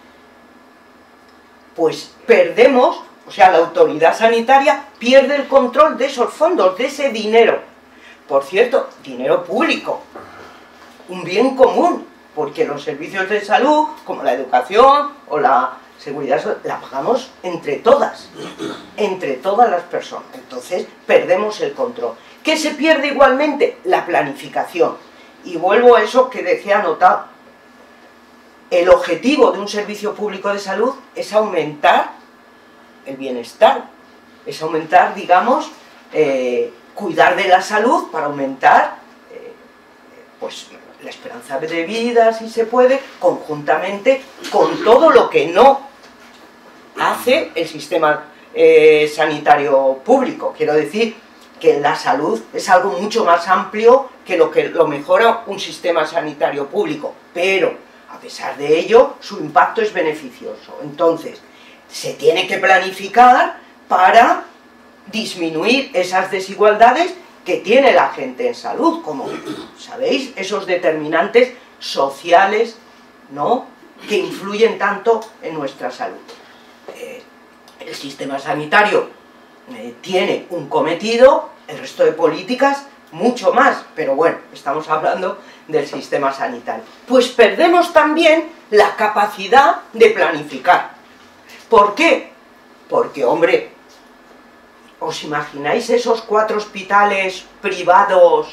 S2: Pues perdemos, o sea, la autoridad sanitaria pierde el control de esos fondos, de ese dinero. Por cierto, dinero público, un bien común, porque los servicios de salud, como la educación o la seguridad, la pagamos entre todas, entre todas las personas. Entonces perdemos el control. ¿Qué se pierde igualmente? La planificación. Y vuelvo a eso que decía anotado. El objetivo de un servicio público de salud es aumentar el bienestar, es aumentar, digamos, eh, cuidar de la salud para aumentar eh, pues la esperanza de vida, si se puede, conjuntamente con todo lo que no hace el sistema eh, sanitario público. Quiero decir que la salud es algo mucho más amplio que lo que lo mejora un sistema sanitario público, pero a pesar de ello su impacto es beneficioso. Entonces se tiene que planificar para disminuir esas desigualdades que tiene la gente en salud, como sabéis, esos determinantes sociales, ¿no?, que influyen tanto en nuestra salud. Eh, el sistema sanitario eh, tiene un cometido, el resto de políticas mucho más, pero bueno, estamos hablando del sistema sanitario. Pues perdemos también la capacidad de planificar. ¿Por qué? Porque, hombre, ¿os imagináis esos cuatro hospitales privados?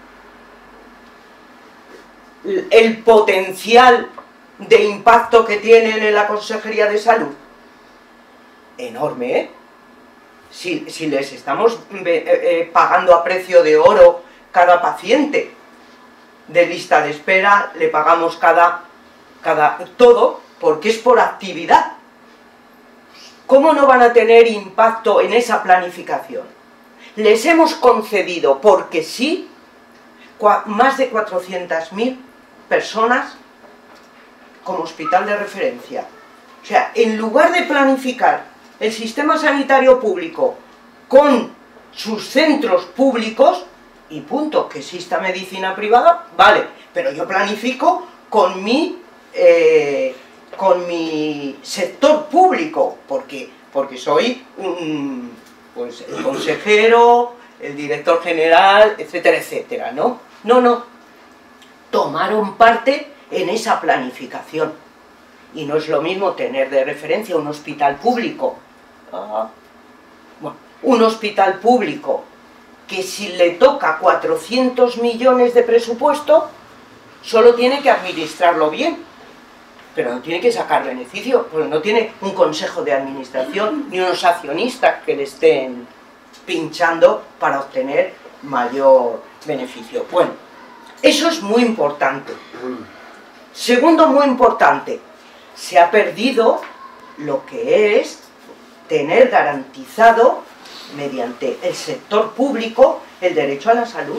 S2: El potencial de impacto que tienen en la Consejería de Salud. Enorme, ¿eh? Si, si les estamos eh, eh, pagando a precio de oro cada paciente de lista de espera, le pagamos cada, cada todo, porque es por actividad. ¿Cómo no van a tener impacto en esa planificación? Les hemos concedido, porque sí, más de cuatrocientas mil personas como hospital de referencia. O sea, en lugar de planificar el sistema sanitario público con sus centros públicos, y punto, que exista medicina privada, vale, pero yo planifico con mi, eh, con mi sector público, porque, porque soy un, pues, el consejero, el director general, etcétera, etcétera, ¿no? No, no, tomaron parte en esa planificación. Y no es lo mismo tener de referencia un hospital público, ah, bueno, un hospital público que si le toca cuatrocientos millones de presupuesto, solo tiene que administrarlo bien, pero no tiene que sacar beneficio, porque no tiene un consejo de administración ni unos accionistas que le estén pinchando para obtener mayor beneficio. Bueno, eso es muy importante. Segundo, muy importante, se ha perdido lo que es tener garantizado mediante el sector público el derecho a la salud.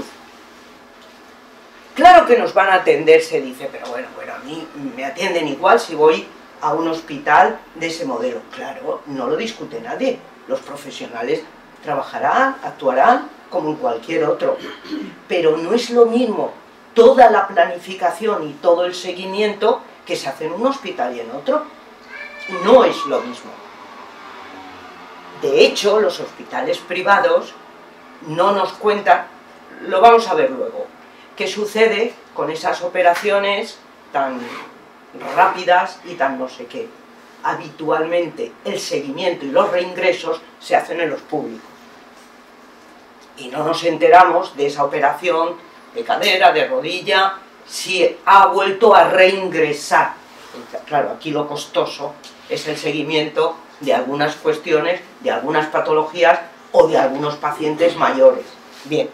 S2: Claro que nos van a atender, se dice, pero bueno, bueno, a mí me atienden igual si voy a un hospital de ese modelo. Claro, no lo discute nadie. Los profesionales trabajarán, actuarán como en cualquier otro. Pero no es lo mismo toda la planificación y todo el seguimiento que se hace en un hospital y en otro. No es lo mismo. De hecho, los hospitales privados no nos cuentan, lo vamos a ver luego, qué sucede con esas operaciones tan rápidas y tan no sé qué. Habitualmente el seguimiento y los reingresos se hacen en los públicos. Y no nos enteramos de esa operación de cadera, de rodilla, si ha vuelto a reingresar. Claro, aquí lo costoso es el seguimiento de algunas cuestiones, de algunas patologías o de algunos pacientes mayores. Bien.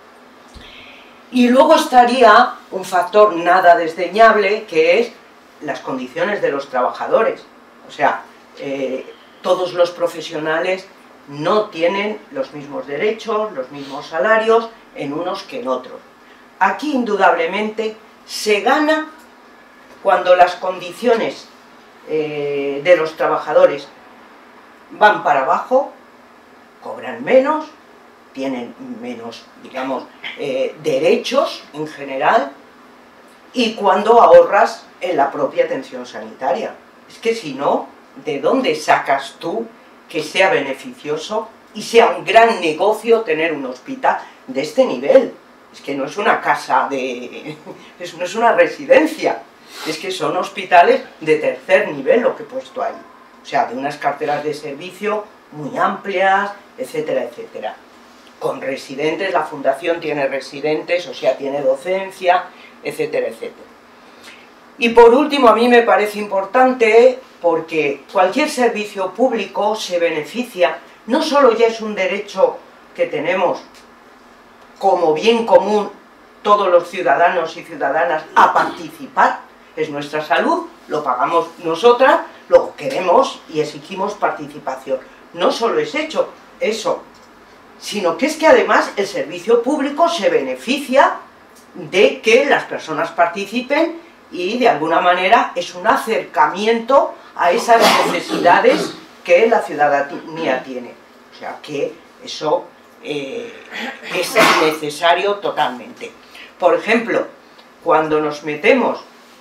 S2: Y luego estaría un factor nada desdeñable, que es las condiciones de los trabajadores. O sea, eh, todos los profesionales no tienen los mismos derechos, los mismos salarios en unos que en otros. Aquí indudablemente se gana cuando las condiciones eh, de los trabajadores van para abajo, cobran menos, tienen menos, digamos, eh, derechos en general, y cuando ahorras en la propia atención sanitaria. Es que si no, ¿de dónde sacas tú que sea beneficioso y sea un gran negocio tener un hospital de este nivel? Es que no es una casa de... no es una residencia, es que son hospitales de tercer nivel lo que he puesto ahí. O sea, de unas carteras de servicio muy amplias, etcétera, etcétera. Con residentes, la fundación tiene residentes, o sea, tiene docencia, etcétera, etcétera. Y por último, a mí me parece importante, porque cualquier servicio público se beneficia, no solo ya es un derecho que tenemos como bien común todos los ciudadanos y ciudadanas a participar, es nuestra salud, lo pagamos nosotras, luego queremos y exigimos participación. No solo es hecho eso, sino que es que además el servicio público se beneficia de que las personas participen y de alguna manera es un acercamiento a esas necesidades que la ciudadanía tiene. O sea que eso eh, es necesario totalmente. Por ejemplo, cuando nos metemos,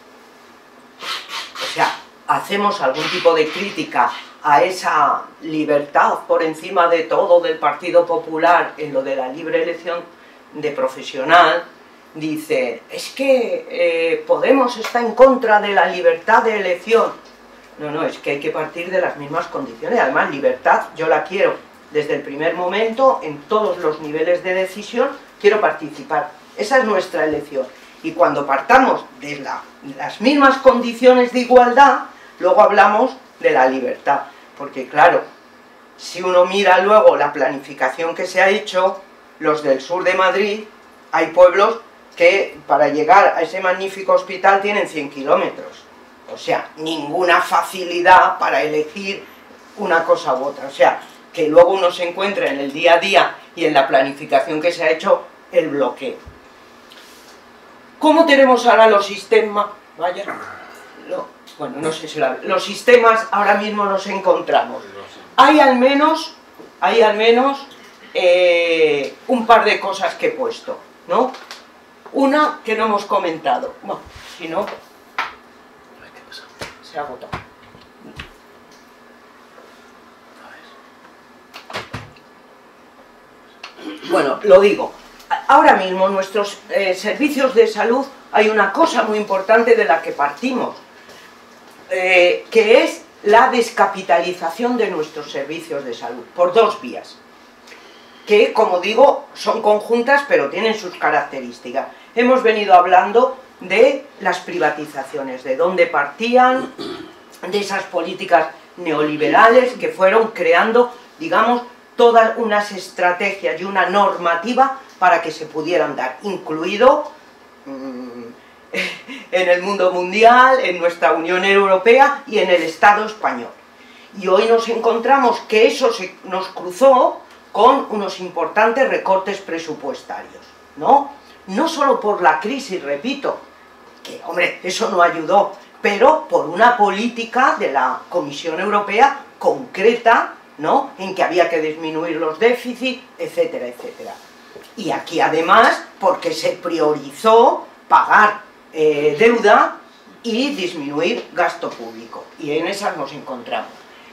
S2: o sea, hacemos algún tipo de crítica a esa libertad por encima de todo del Partido Popular en lo de la libre elección de profesional, dice, es que eh, Podemos está en contra de la libertad de elección. No, no, es que hay que partir de las mismas condiciones. Además, libertad yo la quiero desde el primer momento, en todos los niveles de decisión, quiero participar. Esa es nuestra elección. Y cuando partamos de la, las mismas condiciones de igualdad, luego hablamos de la libertad. Porque claro, si uno mira luego la planificación que se ha hecho, los del sur de Madrid, hay pueblos que para llegar a ese magnífico hospital tienen cien kilómetros. O sea, ninguna facilidad para elegir una cosa u otra. O sea, que luego uno se encuentra en el día a día y en la planificación que se ha hecho el bloqueo. ¿Cómo tenemos ahora los sistemas? Vaya, no, bueno, no sé si la, los sistemas ahora mismo nos encontramos. Hay al menos, hay al menos eh, un par de cosas que he puesto, ¿no? Una que no hemos comentado, bueno, si no, se ha agotado. Bueno, lo digo, ahora mismo en nuestros eh, servicios de salud hay una cosa muy importante de la que partimos, eh, que es la descapitalización de nuestros servicios de salud, por dos vías, que, como digo, son conjuntas pero tienen sus características. Hemos venido hablando de las privatizaciones, de dónde partían, de esas políticas neoliberales que fueron creando, digamos, todas unas estrategias y una normativa para que se pudieran dar, incluido mmm, en el mundo mundial, en nuestra Unión Europea y en el Estado español. Y hoy nos encontramos que eso se nos cruzó con unos importantes recortes presupuestarios, ¿no? No solo por la crisis, repito, que, hombre, eso no ayudó, pero por una política de la Comisión Europea concreta, ¿no?, en que había que disminuir los déficits, etcétera, etcétera. Y aquí además porque se priorizó pagar eh, deuda y disminuir gasto público, y en esas nos encontramos.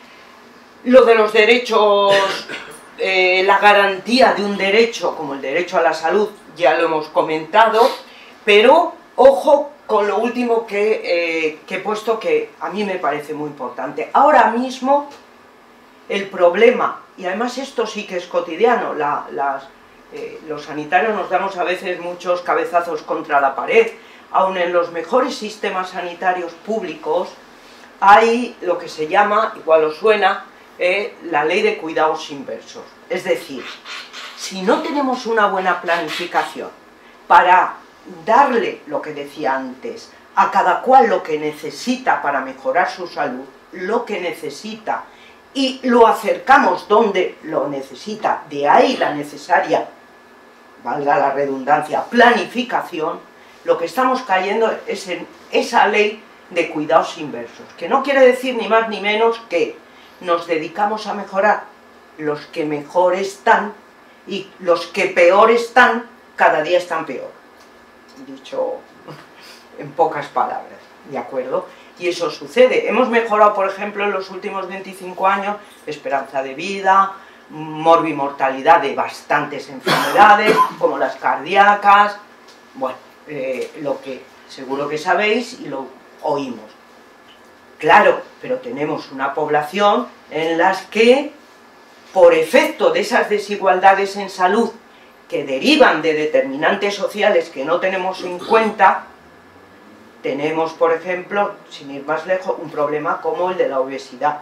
S2: Lo de los derechos, eh, la garantía de un derecho como el derecho a la salud ya lo hemos comentado, pero ojo con lo último que, eh, que he puesto, que a mí me parece muy importante. Ahora mismo el problema, y además esto sí que es cotidiano, la, las, eh, los sanitarios nos damos a veces muchos cabezazos contra la pared, aun en los mejores sistemas sanitarios públicos hay lo que se llama, igual os suena, eh, la ley de cuidados inversos. Es decir, si no tenemos una buena planificación para darle, lo que decía antes, a cada cual lo que necesita para mejorar su salud, lo que necesita, y lo acercamos donde lo necesita, de ahí la necesaria, valga la redundancia, planificación, lo que estamos cayendo es en esa ley de cuidados inversos, que no quiere decir ni más ni menos que nos dedicamos a mejorar los que mejor están y los que peor están, cada día están peor. Dicho en pocas palabras, ¿de acuerdo? Y eso sucede. Hemos mejorado, por ejemplo, en los últimos veinticinco años, esperanza de vida, morbimortalidad de bastantes enfermedades, como las cardíacas, bueno, eh, lo que seguro que sabéis y lo oímos. Claro, pero tenemos una población en las que, por efecto de esas desigualdades en salud que derivan de determinantes sociales que no tenemos en cuenta, tenemos, por ejemplo, sin ir más lejos, un problema como el de la obesidad,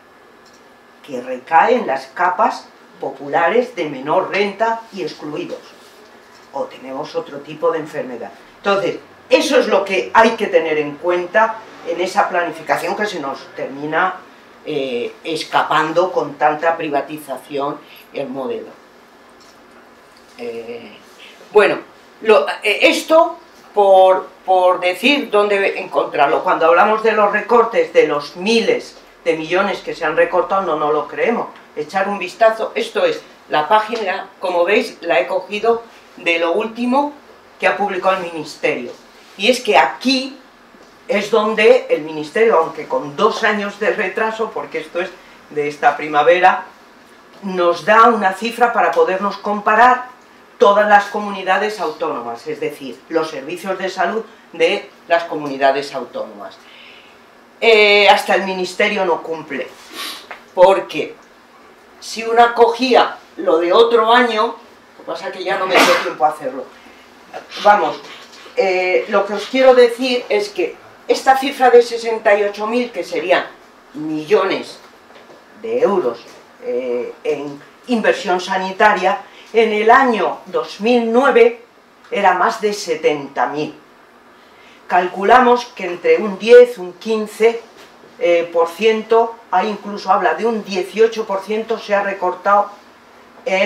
S2: que recae en las capas populares de menor renta y excluidos. O tenemos otro tipo de enfermedad. Entonces, eso es lo que hay que tener en cuenta en esa planificación que se nos termina eh, escapando con tanta privatización el modelo. Eh, bueno, lo, eh, esto por, por decir dónde encontrarlo. Cuando hablamos de los recortes, de los miles de millones que se han recortado, no, no lo creemos. Echar un vistazo, esto es la página, como veis, la he cogido de lo último que ha publicado el Ministerio. Y es que aquí es donde el Ministerio, aunque con dos años de retraso, porque esto es de esta primavera, nos da una cifra para podernos comparar todas las comunidades autónomas, es decir, los servicios de salud de las comunidades autónomas. Eh, hasta el Ministerio no cumple, porque si una cogía lo de otro año, lo que pasa es que ya no me dio tiempo a hacerlo, vamos, eh, lo que os quiero decir es que esta cifra de sesenta y ocho mil, que serían millones de euros eh, en inversión sanitaria, en el año dos mil nueve era más de setenta mil. Calculamos que entre un diez, un quince eh, por ciento, ahí incluso habla de un dieciocho por ciento, se ha recortado el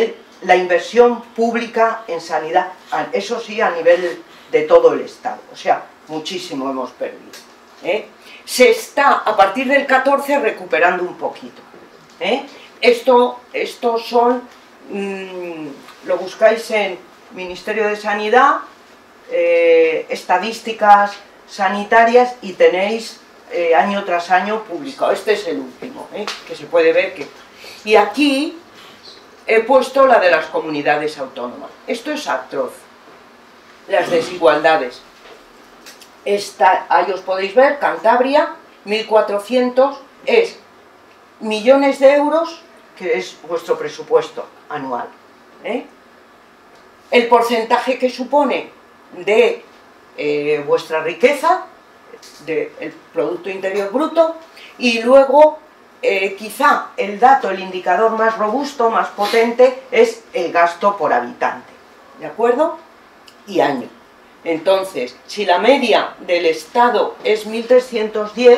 S2: la inversión pública en sanidad, eso sí, a nivel de todo el Estado, o sea, muchísimo hemos perdido, ¿eh? Se está, a partir del catorce, recuperando un poquito, ¿eh? Esto, estos son, mmm, lo buscáis en Ministerio de Sanidad, eh, estadísticas sanitarias, y tenéis eh, año tras año publicado. Este es el último, ¿eh? Que se puede ver que... Y aquí he puesto la de las comunidades autónomas. Esto es atroz, las desigualdades. Esta, ahí os podéis ver, Cantabria, mil cuatrocientos, es millones de euros, que es vuestro presupuesto anual, ¿eh? El porcentaje que supone de eh, vuestra riqueza, del Producto Interior Bruto, y luego eh, quizá el dato, el indicador más robusto, más potente, es el gasto por habitante, ¿de acuerdo? Y año. Entonces, si la media del Estado es mil trescientos diez,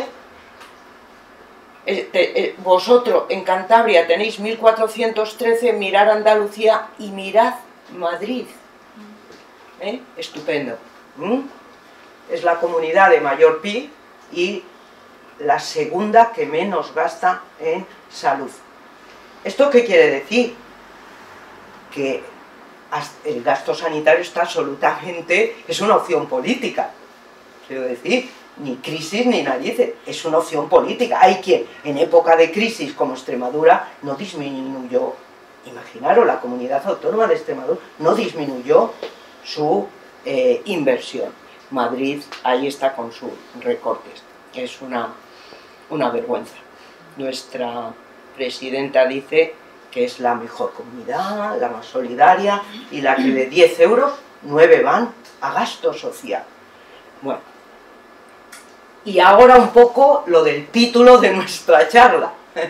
S2: eh, eh, vosotros en Cantabria tenéis mil cuatrocientos trece, mirad Andalucía y mirad Madrid, ¿eh? Estupendo. ¿Mm? Es la comunidad de mayor P I B y la segunda que menos gasta en salud. ¿Esto qué quiere decir? Que el gasto sanitario está absolutamente, es una opción política, quiero decir, ni crisis ni narices, es una opción política. Hay quien en época de crisis como Extremadura no disminuyó, imaginaros, la comunidad autónoma de Extremadura no disminuyó su eh, inversión. Madrid ahí está con sus recortes, es una, una vergüenza. Nuestra presidenta dice que es la mejor comunidad, la más solidaria, y la que de diez euros, nueve van a gasto social. Bueno, y ahora un poco lo del título de nuestra charla.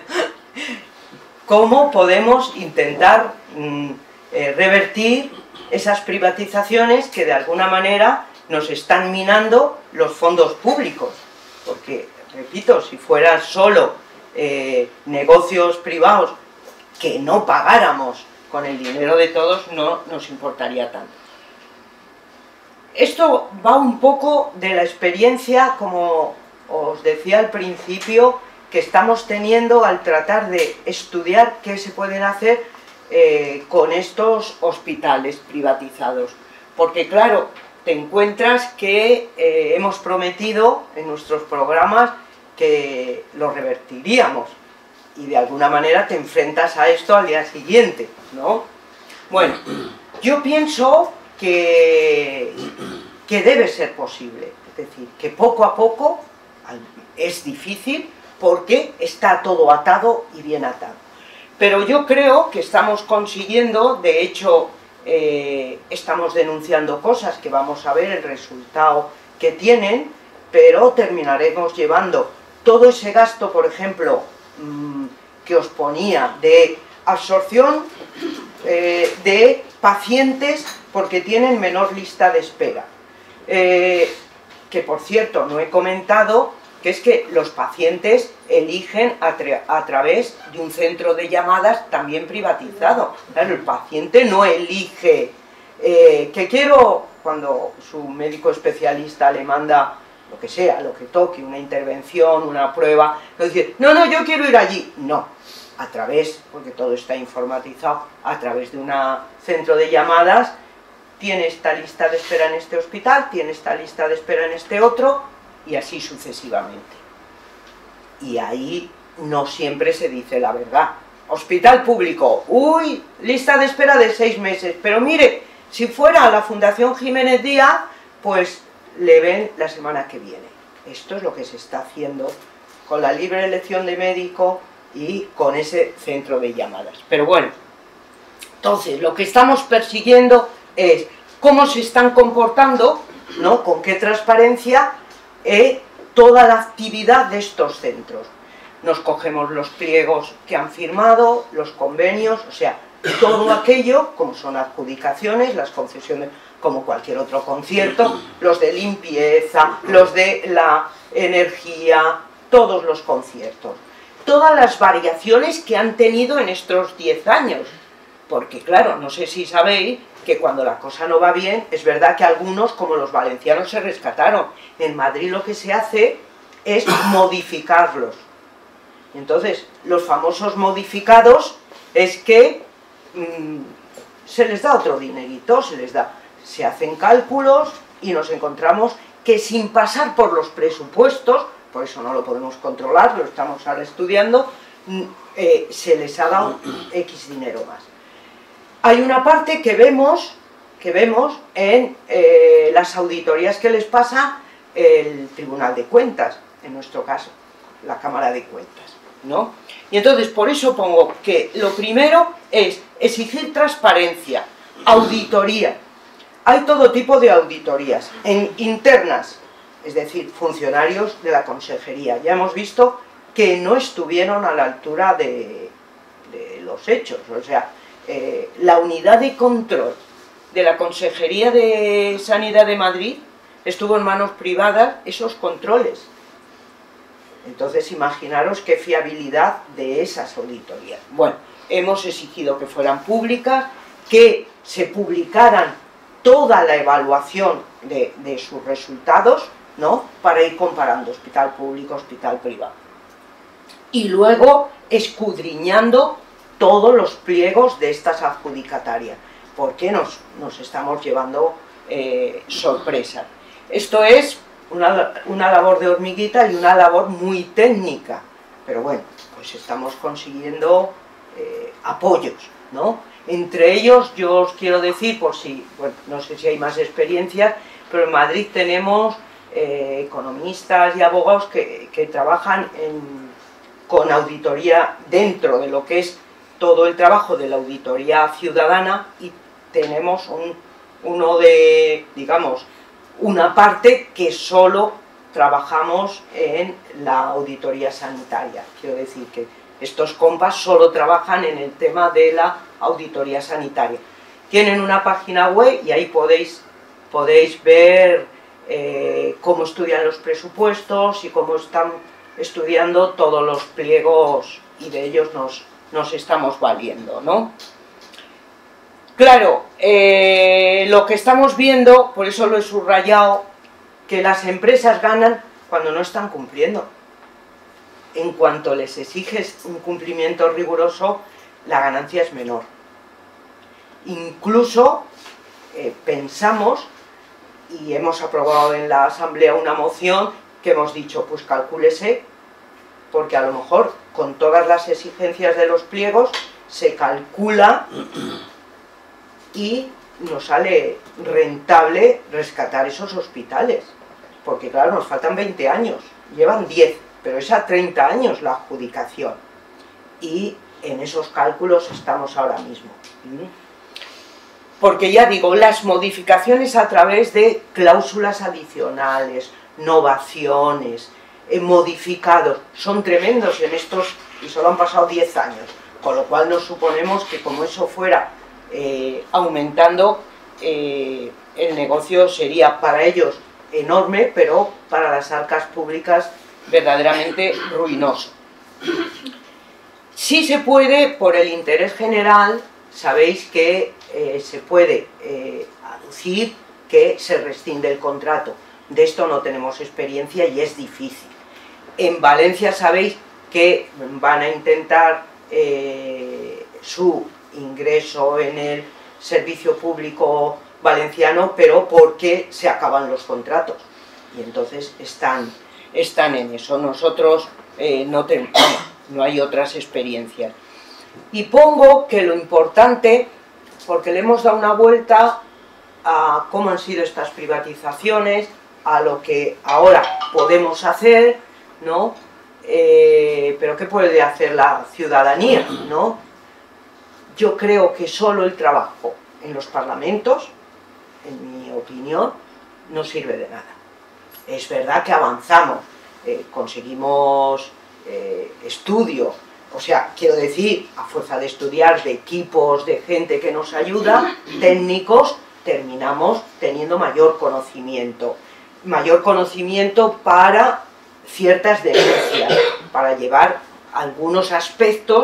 S2: ¿Cómo podemos intentar mm, eh, revertir esas privatizaciones que de alguna manera nos están minando los fondos públicos? Porque, repito, si fueran solo eh, negocios privados que no pagáramos con el dinero de todos, no nos importaría tanto. Esto va un poco de la experiencia, como os decía al principio, que estamos teniendo al tratar de estudiar qué se pueden hacer eh, con estos hospitales privatizados. Porque claro, te encuentras que eh, hemos prometido en nuestros programas que lo revertiríamos, y de alguna manera te enfrentas a esto al día siguiente, ¿no? Bueno, yo pienso que, que debe ser posible, es decir, que poco a poco, es difícil porque está todo atado y bien atado, pero yo creo que estamos consiguiendo, de hecho eh, estamos denunciando cosas que vamos a ver el resultado que tienen, pero terminaremos llevando todo ese gasto, por ejemplo, que os ponía de absorción eh, de pacientes porque tienen menor lista de espera, eh, que por cierto no he comentado que es que los pacientes eligen a, tra a través de un centro de llamadas también privatizado. Claro, el paciente no elige eh, que quiero, cuando su médico especialista le manda lo que sea, lo que toque, una intervención, una prueba, no dice, no, no, yo quiero ir allí. No, a través, porque todo está informatizado, a través de un centro de llamadas, tiene esta lista de espera en este hospital, tiene esta lista de espera en este otro, y así sucesivamente. Y ahí no siempre se dice la verdad. Hospital público, uy, lista de espera de seis meses, pero mire, si fuera a la Fundación Jiménez Díaz, pues le ven la semana que viene. Esto es lo que se está haciendo con la libre elección de médico y con ese centro de llamadas. Pero bueno, entonces lo que estamos persiguiendo es cómo se están comportando, ¿no? Con qué transparencia eh, toda la actividad de estos centros. Nos cogemos los pliegos que han firmado, los convenios, o sea, todo aquello, como son adjudicaciones, las concesiones, como cualquier otro concierto, los de limpieza, los de la energía, todos los conciertos. Todas las variaciones que han tenido en estos diez años. porque claro, no sé si sabéis que cuando la cosa no va bien, es verdad que algunos, como los valencianos, se rescataron. En Madrid lo que se hace es modificarlos. Entonces, los famosos modificados es que mmm, se les da otro dinerito, se les da, se hacen cálculos y nos encontramos que sin pasar por los presupuestos, por eso no lo podemos controlar, lo estamos ahora estudiando, eh, se les ha dado X dinero más. Hay una parte que vemos, que vemos en eh, las auditorías que les pasa el Tribunal de Cuentas, en nuestro caso, la Cámara de Cuentas, ¿no? Y entonces por eso pongo que lo primero es exigir transparencia, auditoría. Hay todo tipo de auditorías, en internas, es decir, funcionarios de la consejería. Ya hemos visto que no estuvieron a la altura de, de los hechos, o sea, eh, la unidad de control de la Consejería de Sanidad de Madrid estuvo en manos privadas esos controles. Entonces imaginaros qué fiabilidad de esas auditorías. Bueno, hemos exigido que fueran públicas, que se publicaran toda la evaluación de, de sus resultados, ¿no?, para ir comparando hospital público, hospital privado. Y luego escudriñando todos los pliegos de estas adjudicatarias, porque nos, nos estamos llevando eh, sorpresas. Esto es una, una labor de hormiguita y una labor muy técnica, pero bueno, pues estamos consiguiendo eh, apoyos, ¿no? Entre ellos, yo os quiero decir, por si, bueno, no sé si hay más experiencias, pero en Madrid tenemos eh, economistas y abogados que, que trabajan en, con auditoría dentro de lo que es todo el trabajo de la auditoría ciudadana, y tenemos un, uno de, digamos, una parte que solo trabajamos en la auditoría sanitaria. Quiero decir que estos compas solo trabajan en el tema de la auditoría sanitaria. Tienen una página web y ahí podéis, podéis ver eh, cómo estudian los presupuestos y cómo están estudiando todos los pliegos, y de ellos nos, nos estamos valiendo, ¿no? Claro, eh, lo que estamos viendo, por eso lo he subrayado, que las empresas ganan cuando no están cumpliendo. En cuanto les exiges un cumplimiento riguroso, la ganancia es menor. Incluso eh, pensamos, y hemos aprobado en la Asamblea una moción que hemos dicho, pues calcúlese, porque a lo mejor con todas las exigencias de los pliegos se calcula y nos sale rentable rescatar esos hospitales, porque claro, nos faltan veinte años, llevan diez, pero es a treinta años la adjudicación, y en esos cálculos estamos ahora mismo. Porque ya digo, las modificaciones a través de cláusulas adicionales, novaciones, eh, modificados, son tremendos en estos, y solo han pasado diez años, con lo cual nos suponemos que como eso fuera eh, aumentando, eh, el negocio sería para ellos enorme, pero para las arcas públicas verdaderamente ruinoso. Sí se puede, por el interés general, sabéis que eh, se puede eh, aducir que se rescinde el contrato. De esto no tenemos experiencia y es difícil. En Valencia sabéis que van a intentar eh, su ingreso en el servicio público valenciano, pero porque se acaban los contratos. Y entonces están, están en eso. Nosotros eh, no tenemos, no hay otras experiencias. Y pongo que lo importante, porque le hemos dado una vuelta a cómo han sido estas privatizaciones, a lo que ahora podemos hacer, ¿no? Eh, pero ¿qué puede hacer la ciudadanía, ¿no? Yo creo que solo el trabajo en los parlamentos, en mi opinión, no sirve de nada. Es verdad que avanzamos, eh, conseguimos eh, estudio, o sea, quiero decir, a fuerza de estudiar, de equipos, de gente que nos ayuda, técnicos, terminamos teniendo mayor conocimiento. Mayor conocimiento para ciertas denuncias, para llevar algunos aspectos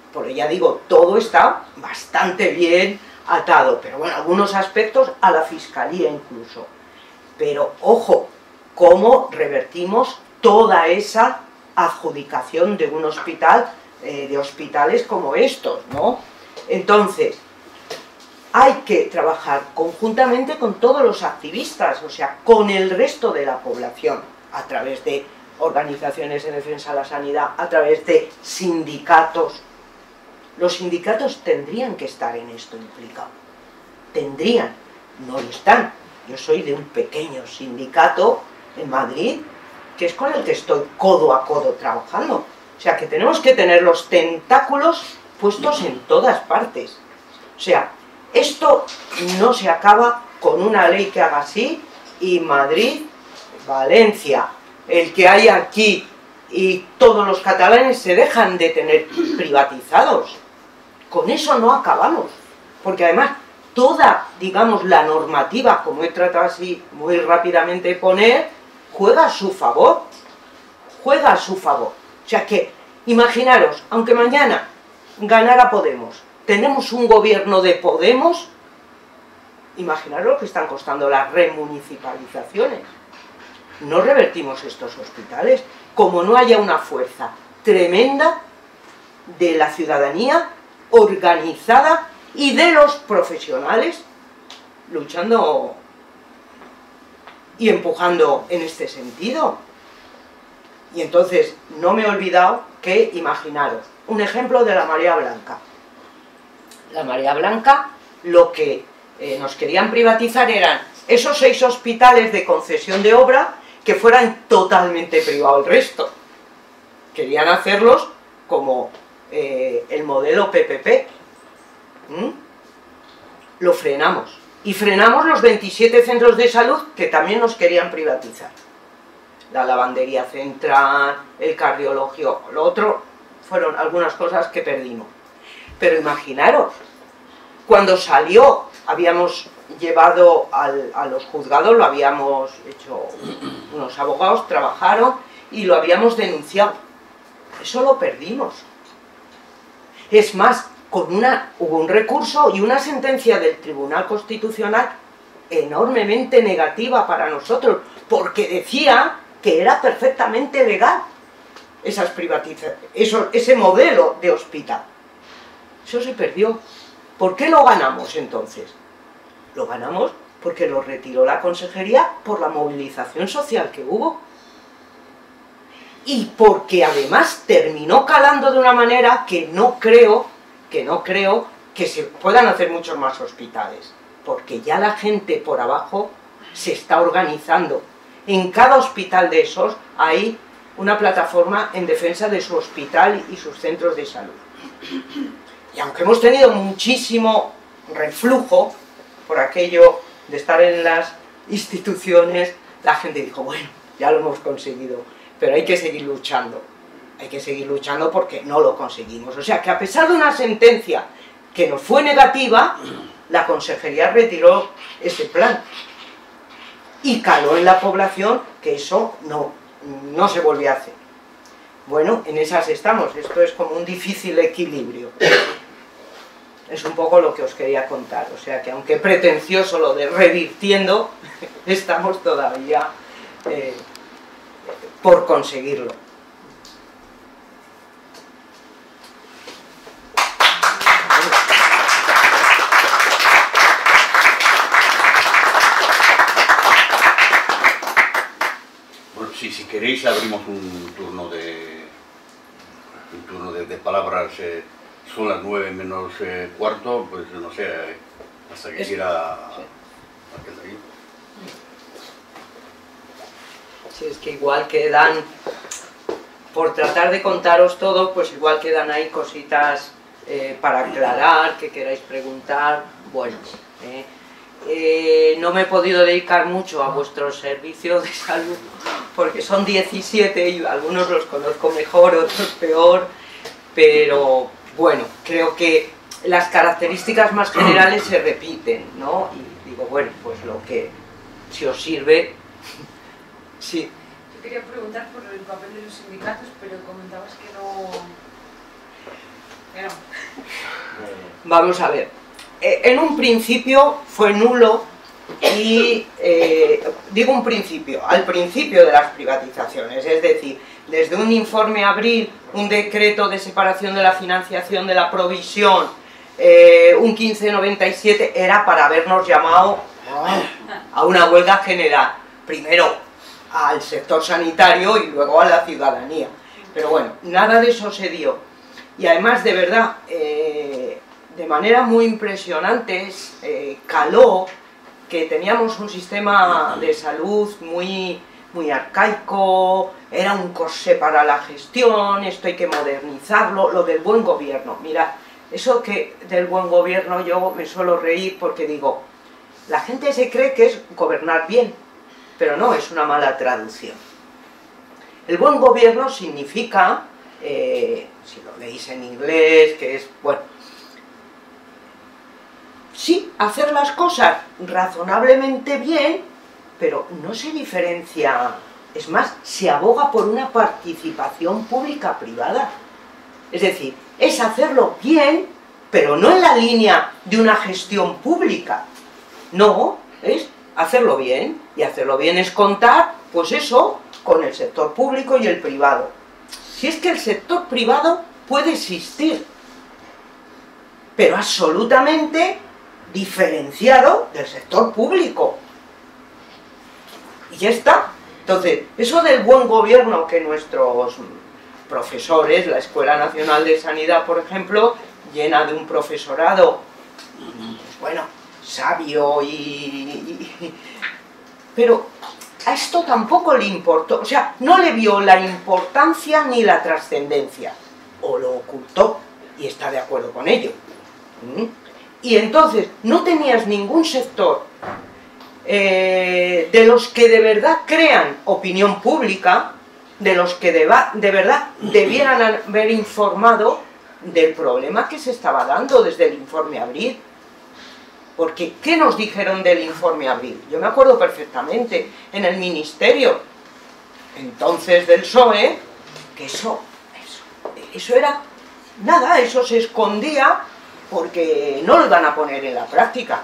S2: Porque ya digo, todo está bastante bien atado, pero bueno, algunos aspectos a la Fiscalía incluso. Pero ojo, cómo revertimos toda esa adjudicación de un hospital, eh, de hospitales como estos, ¿no? Entonces, hay que trabajar conjuntamente con todos los activistas, o sea, con el resto de la población, a través de organizaciones de defensa de la sanidad, a través de sindicatos. Los sindicatos tendrían que estar en esto implicados, tendrían, no lo están. Yo soy de un pequeño sindicato en Madrid, que es con el que estoy codo a codo trabajando. O sea, que tenemos que tener los tentáculos puestos en todas partes. O sea, esto no se acaba con una ley que haga así, y Madrid, Valencia, el que hay aquí, y todos los catalanes se dejan de tener privatizados. Con eso no acabamos, porque además toda, digamos, la normativa, como he tratado así muy rápidamente de poner, juega a su favor, juega a su favor. O sea que, imaginaros, aunque mañana ganara Podemos, tenemos un gobierno de Podemos, imaginaros lo que están costando las remunicipalizaciones. No revertimos estos hospitales, como no haya una fuerza tremenda de la ciudadanía organizada y de los profesionales luchando y empujando en este sentido. Y entonces no me he olvidado que, imaginaros, un ejemplo de la marea blanca. La marea blanca, lo que eh, nos querían privatizar eran esos seis hospitales de concesión de obra que fueran totalmente privados el resto. Querían hacerlos como eh, el modelo P P P. ¿Mm? Lo frenamos. Y frenamos los veintisiete centros de salud que también nos querían privatizar. La lavandería central, el cardiologio, lo otro fueron algunas cosas que perdimos. Pero imaginaros, cuando salió, habíamos llevado al, a los juzgados, lo habíamos hecho, unos abogados trabajaron y lo habíamos denunciado. Eso lo perdimos. Es más, con una, hubo un recurso y una sentencia del Tribunal Constitucional enormemente negativa para nosotros, porque decía que era perfectamente legal esas privatizaciones, eso, ese modelo de hospital. Eso se perdió. ¿Por qué lo ganamos entonces? Lo ganamos porque lo retiró la consejería por la movilización social que hubo. Y porque además terminó calando de una manera que no creo, que no creo que se puedan hacer muchos más hospitales. Porque ya la gente por abajo se está organizando. En cada hospital de esos hay una plataforma en defensa de su hospital y sus centros de salud. Y aunque hemos tenido muchísimo reflujo por aquello de estar en las instituciones, la gente dijo, bueno, ya lo hemos conseguido, pero hay que seguir luchando. Hay que seguir luchando porque no lo conseguimos. O sea que a pesar de una sentencia que nos fue negativa, la consejería retiró ese plan. Y caló en la población que eso no, no se volvió a hacer. Bueno, en esas estamos. Esto es como un difícil equilibrio. Es un poco lo que os quería contar. O sea que aunque pretencioso lo de revirtiendo, estamos todavía eh, por conseguirlo.
S1: Bueno, si, si queréis abrimos un turno de un turno de, de palabras. Eh, son las nueve menos eh, cuarto, pues no sé, eh, hasta que
S2: es,
S1: quiera
S2: sí.
S1: aquel de aquí.
S2: Si es que igual quedan, por tratar de contaros todo, pues igual quedan ahí cositas eh, para aclarar, que queráis preguntar. Bueno, eh, eh, no me he podido dedicar mucho a vuestro servicio de salud, porque son diecisiete y algunos los conozco mejor, otros peor, pero bueno, creo que las características más generales se repiten, ¿no? Y digo, bueno, pues lo que, si os sirve, sí.
S5: Yo quería preguntar por el papel de los sindicatos, pero comentabas que no...
S2: Vamos a ver. Eh, en un principio fue nulo y, eh, digo un principio, al principio de las privatizaciones, es decir, desde un informe Abril, un decreto de separación de la financiación de la provisión, eh, un quince noventa y siete, era para habernos llamado a una huelga general, primero al sector sanitario y luego a la ciudadanía. Pero bueno, nada de eso se dio. Y además, de verdad, eh, de manera muy impresionante, eh, caló que teníamos un sistema de salud muy, muy arcaico, era un corsé para la gestión, esto hay que modernizarlo, lo del buen gobierno. Mira, eso que del buen gobierno yo me suelo reír porque digo, la gente se cree que es gobernar bien, pero no, es una mala traducción. El buen gobierno significa, eh, si lo leéis en inglés, que es, bueno, sí, hacer las cosas razonablemente bien, pero no se diferencia, es más, se aboga por una participación pública-privada. Es decir, es hacerlo bien, pero no en la línea de una gestión pública. No, es hacerlo bien, y hacerlo bien es contar, pues eso, con el sector público y el privado. Si es que el sector privado puede existir, pero absolutamente diferenciado del sector público. Y ya está. Entonces, eso del buen gobierno que nuestros profesores, la Escuela Nacional de Sanidad, por ejemplo, llena de un profesorado, pues bueno, sabio y, y... pero a esto tampoco le importó, o sea, no le vio la importancia ni la trascendencia, o lo ocultó, y está de acuerdo con ello. ¿Mm? Y entonces no tenías ningún sector eh, de los que de verdad crean opinión pública, de los que de, de verdad debieran haber informado del problema que se estaba dando desde el informe Abril. Porque, ¿qué nos dijeron del informe Abril? Yo me acuerdo perfectamente, en el ministerio, entonces del P S O E, que eso, eso, eso era nada, eso se escondía porque no lo iban a poner en la práctica.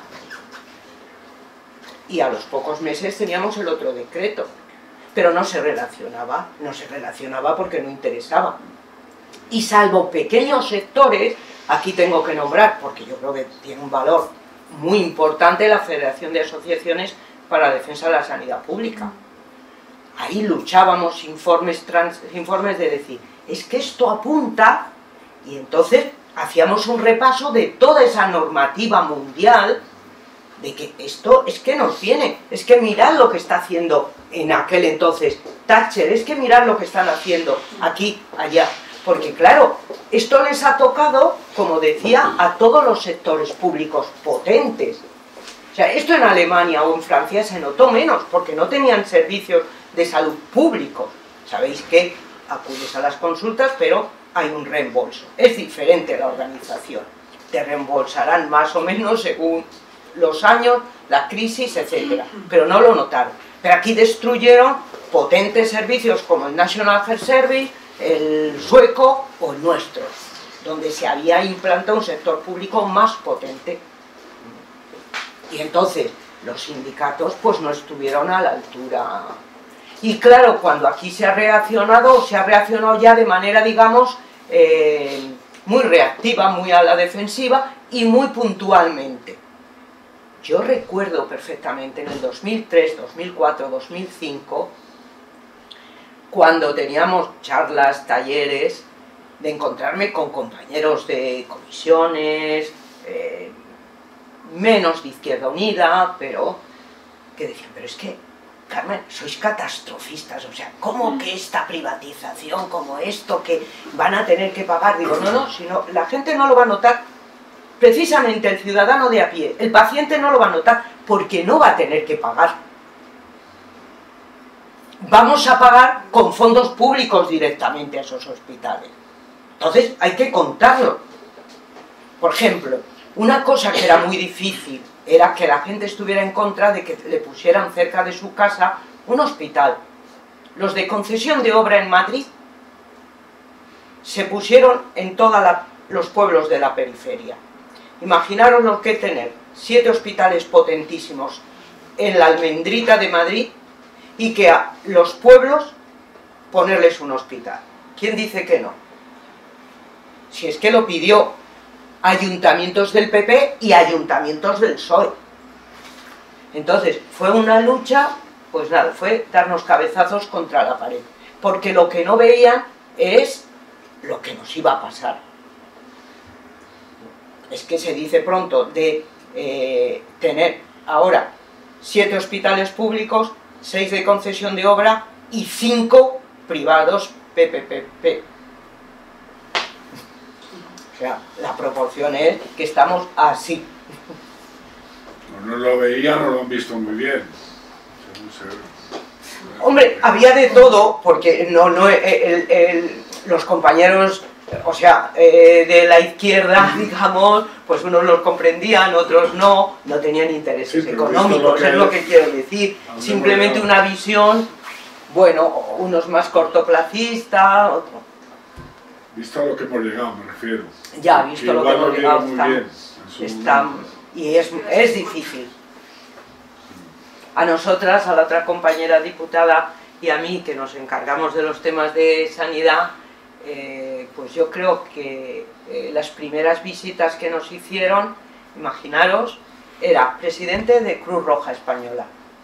S2: Y a los pocos meses teníamos el otro decreto, pero no se relacionaba, no se relacionaba porque no interesaba. Y salvo pequeños sectores, aquí tengo que nombrar, porque yo creo que tiene un valor muy importante, la Federación de Asociaciones para la Defensa de la Sanidad Pública. Ahí luchábamos informes, trans, informes de decir, es que esto apunta, y entonces hacíamos un repaso de toda esa normativa mundial, de que esto es que nos viene, es que mirad lo que está haciendo en aquel entonces Thatcher, es que mirad lo que están haciendo aquí, allá. Porque claro, esto les ha tocado, como decía, a todos los sectores públicos potentes. O sea, esto en Alemania o en Francia se notó menos, porque no tenían servicios de salud públicos. Sabéis que acudes a las consultas, pero hay un reembolso. Es diferente la organización. Te reembolsarán más o menos según los años, la crisis, etcétera. Pero no lo notaron. Pero aquí destruyeron potentes servicios como el National Health Service, el sueco o el nuestro, donde se había implantado un sector público más potente. Y entonces los sindicatos pues no estuvieron a la altura. Y claro, cuando aquí se ha reaccionado, se ha reaccionado ya de manera, digamos, eh, muy reactiva, muy a la defensiva y muy puntualmente. Yo recuerdo perfectamente en el dos mil tres, dos mil cuatro, dos mil cinco, cuando teníamos charlas, talleres, de encontrarme con compañeros de comisiones, eh, menos de Izquierda Unida, pero que decían, pero es que, Carmen, sois catastrofistas, o sea, ¿cómo que esta privatización, como esto, que van a tener que pagar? Digo, no, no, sino la gente no lo va a notar, precisamente el ciudadano de a pie, el paciente no lo va a notar, porque no va a tener que pagar. Vamos a pagar con fondos públicos directamente a esos hospitales. Entonces hay que contarlo. Por ejemplo, una cosa que era muy difícil era que la gente estuviera en contra de que le pusieran cerca de su casa un hospital. Los de concesión de obra en Madrid se pusieron en toda la los pueblos de la periferia. Imaginaros lo que es tener siete hospitales potentísimos en la Almendrita de Madrid y que a los pueblos ponerles un hospital. ¿Quién dice que no? Si es que lo pidió ayuntamientos del P P y ayuntamientos del P S O E. Entonces, fue una lucha, pues nada, fue darnos cabezazos contra la pared. Porque lo que no veían es lo que nos iba a pasar. Es que se dice pronto de eh, tener ahora siete hospitales públicos, seis de concesión de obra y cinco privados P P P P. O sea, la proporción es que estamos así.
S4: No lo veían, no lo han visto muy bien.
S2: Hombre, había de todo, porque no, no, el, el, el, los compañeros, o sea, eh, de la izquierda, digamos, pues unos los comprendían, otros no, no tenían intereses sí, económicos, lo es lo que quiero decir. Simplemente una visión, bueno, unos más cortoplacistas, otros.
S4: Visto a lo que hemos llegado, me refiero.
S2: Ya, visto lo que hemos llegado, está,
S4: bien,
S2: está, y es, es difícil. A nosotras, a la otra compañera diputada y a mí, que nos encargamos de los temas de sanidad, eh, pues yo creo que eh, las primeras visitas que nos hicieron, imaginaros, era presidente de Cruz Roja Española.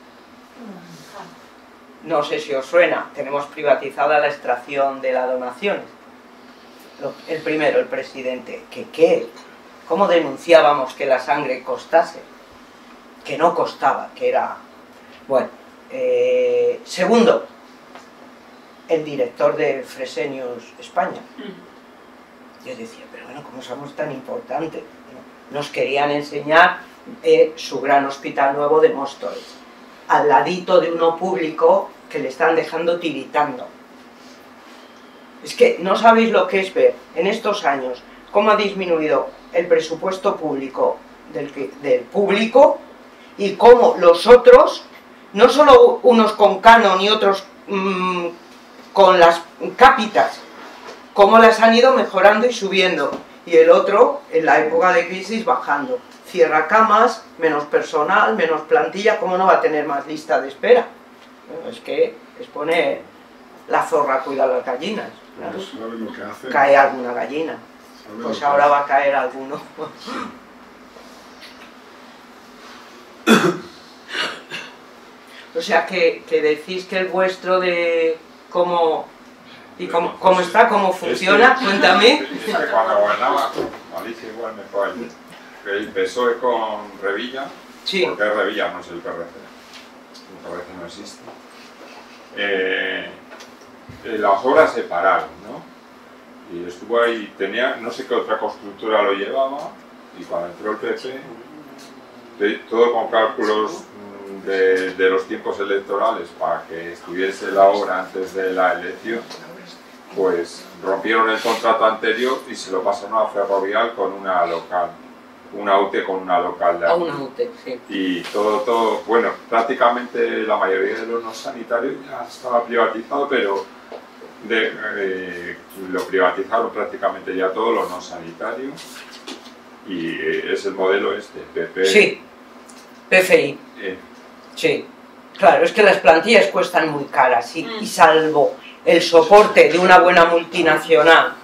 S2: No sé si os suena, tenemos privatizada la extracción de las donaciones. El primero, el presidente, que qué, cómo denunciábamos que la sangre costase, que no costaba, que era... Bueno, eh, segundo, el director de Fresenius España. Yo decía, pero bueno, ¿cómo somos tan importantes? Nos querían enseñar eh, su gran hospital nuevo de Móstoles, al ladito de uno público que le están dejando tiritando. Es que no sabéis lo que es ver en estos años cómo ha disminuido el presupuesto público del, del público y cómo los otros, no solo unos con canon y otros mmm, con las cápitas, cómo las han ido mejorando y subiendo, y el otro en la época de crisis bajando. Cierra camas, menos personal, menos plantilla, ¿cómo no va a tener más lista de espera? Bueno, es que es poner la zorra a cuidar las gallinas. Claro.
S4: ¿Saben lo que hacen?
S2: Cae alguna gallina, pues ahora va a caer alguno. O sea que, que decís que el vuestro de cómo y cómo, cómo está, cómo funciona,
S3: este,
S2: cuéntame.
S3: Este, cuando gobernaba, Alicia igual me fue ayer, el P S O E con Revilla,
S2: sí.
S3: Porque es Revilla, no es el P R C, el P R C no existe. Eh, las obras se pararon, ¿no? Y estuvo ahí, tenía, no sé qué otra constructora lo llevaba, y cuando entró el P P, de, todo con cálculos de, de los tiempos electorales para que estuviese la obra antes de la elección, pues rompieron el contrato anterior y se lo pasaron a Ferrovial con una local, una U T E con una local de aquí.
S2: A una U T E, sí.
S3: Y todo, todo, bueno, prácticamente la mayoría de los no sanitarios ya estaba privatizado, pero de, eh, lo privatizaron prácticamente ya todos los no sanitarios. Y eh, es el modelo este, P P.
S2: Sí, P F I.
S3: Eh.
S2: Sí, claro, es que las plantillas cuestan muy caras y, y salvo el soporte de una buena multinacional,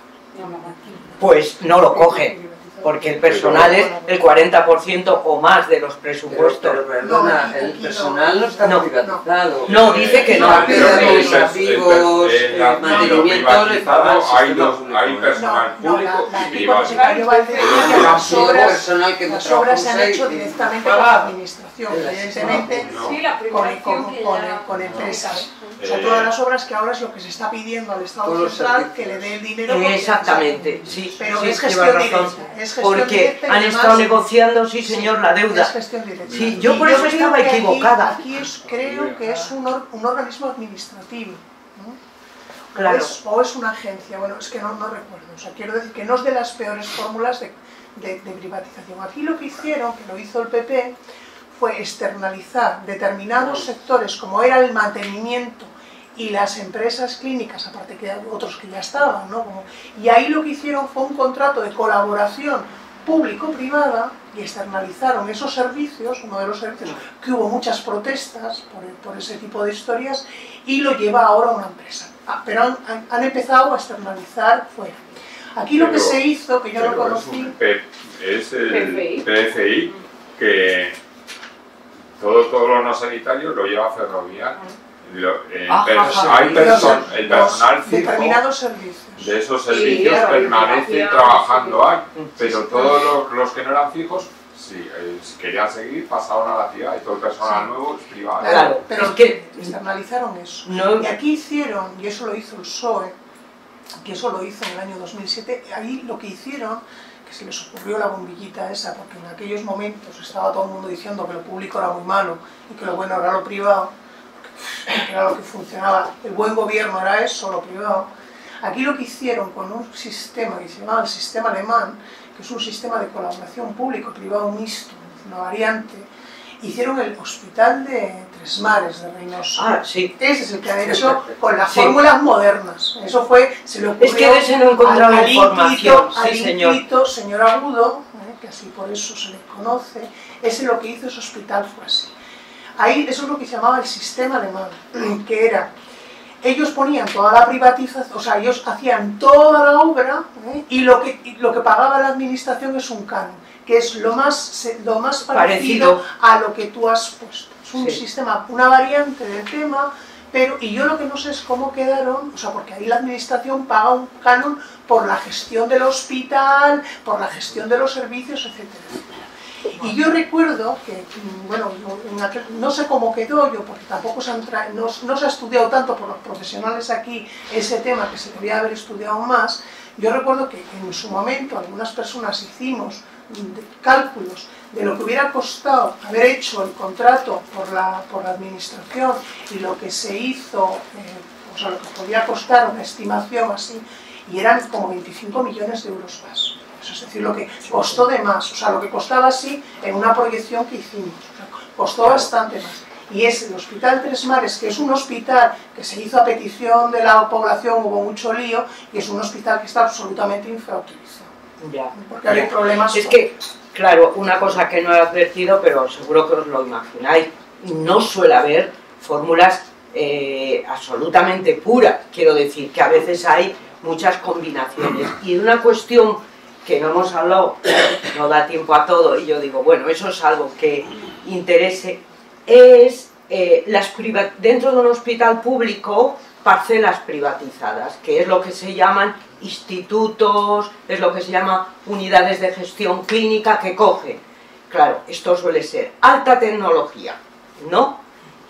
S2: pues no lo cogen, porque el personal es el cuarenta por ciento o más de los presupuestos.
S5: Pero, pero perdona, el personal no está
S2: no,
S5: privatizado.
S2: No, dice que no.
S5: Administrativos, mantenimiento,
S3: hay dos, hay personal público y privado.
S5: Las obras, personal que
S6: las obras se han hecho directamente con la administración, evidentemente con, con, con, con empresas. O sea, todas las obras que ahora es lo que se está pidiendo al Estado central, que le dé el dinero.
S2: Exactamente, sí.
S6: Pero
S2: sí,
S6: es gestión directa. Es
S2: porque han estado negociando, sí señor, la deuda.
S6: Es gestión directa.
S2: Sí, yo por eso estaba equivocada.
S6: Aquí, aquí es, creo que es un, or, un organismo administrativo, ¿no?
S2: Claro.
S6: O, es, o es una agencia, bueno, es que no, no recuerdo. O sea, quiero decir que no es de las peores fórmulas de, de, de privatización. Aquí lo que hicieron, que lo hizo el P P, fue externalizar determinados sectores, como era el mantenimiento y las empresas clínicas, aparte que otros que ya estaban, ¿no? Como, y ahí lo que hicieron fue un contrato de colaboración público-privada y externalizaron esos servicios, uno de los servicios que hubo muchas protestas por, por ese tipo de historias, y lo lleva ahora una empresa. Ah, pero han, han, han empezado a externalizar fuera. Aquí lo pero, que se hizo, que yo no conocí...
S3: Es, es el P F I que todo, todo lo no sanitario lo lleva Ferrovial. Lo, eh,
S6: ajá,
S3: per,
S6: ajá.
S3: Hay person, el personal fijo
S6: determinados servicios.
S3: De esos servicios sí, permanecen trabajando ahí, pero todos los, los que no eran fijos, sí, eh, si querían seguir, pasaron a la ciudad y todo el personal sí. nuevo es privado.
S6: Claro, pero es que externalizaron eso. No. Y aquí hicieron, y eso lo hizo el P S O E, que eso lo hizo en el año dos mil siete, ahí lo que hicieron, que se les ocurrió la bombillita esa, porque en aquellos momentos estaba todo el mundo diciendo que lo público era muy malo y que lo bueno era lo privado, que era lo que funcionaba, el buen gobierno era eso, lo privado. Aquí lo que hicieron con un sistema que se llamaba el sistema alemán, que es un sistema de colaboración público-privado mixto, una variante, hicieron el hospital de Tres Mares de Reynosa.
S2: Ah, sí.
S6: Ese es el que han hecho con las sí. fórmulas modernas. Eso fue, se le ocurrió
S2: es que de ese no encontraba
S6: al,
S2: información,
S6: al
S2: sí, señor.
S6: Inquito, señor Agudo, eh, que así por eso se le conoce, ese lo que hizo ese hospital fue así. Ahí eso es lo que se llamaba el sistema alemán, que era, ellos ponían toda la privatización, o sea, ellos hacían toda la obra, ¿eh? y, lo que, y lo que pagaba la administración es un canon, que es lo más, lo más parecido, parecido a lo que tú has puesto. Es un sí. sistema, una variante del tema, pero, y yo lo que no sé es cómo quedaron, o sea, porque ahí la administración paga un canon por la gestión del hospital, por la gestión de los servicios, etcétera. Y yo recuerdo que, bueno, no sé cómo quedó yo, porque tampoco se, han tra... no, no se ha estudiado tanto por los profesionales aquí ese tema, que se debería haber estudiado más. Yo recuerdo que en su momento algunas personas hicimos cálculos de lo que hubiera costado haber hecho el contrato por la, por la administración y lo que se hizo, eh, o sea, lo que podía costar una estimación así, y eran como veinticinco millones de euros más. Es decir, lo que costó de más, o sea, lo que costaba así en una proyección que hicimos, o sea, costó bastante más. Y es el Hospital Tres Mares, que es un hospital que se hizo a petición de la población, hubo mucho lío, y es un hospital que está absolutamente infrautilizado.
S2: Ya.
S6: Porque hay problemas.
S2: Es que, claro, una cosa que no he advertido, pero seguro que os lo imagináis, no suele haber fórmulas eh, absolutamente puras. Quiero decir que a veces hay muchas combinaciones. Y una cuestión que no hemos hablado, no da tiempo a todo, y yo digo, bueno, eso es algo que interese, es eh, las dentro de un hospital público, parcelas privatizadas, que es lo que se llaman institutos, es lo que se llama unidades de gestión clínica que cogen. Claro, esto suele ser alta tecnología, ¿no?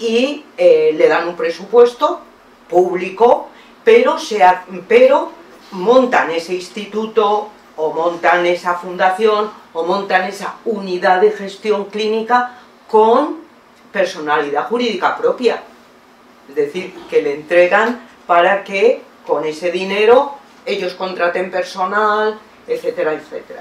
S2: Y eh, le dan un presupuesto público, pero, sea, pero montan ese instituto, o montan esa fundación, o montan esa unidad de gestión clínica con personalidad jurídica propia. Es decir, que le entregan para que con ese dinero ellos contraten personal, etcétera, etcétera.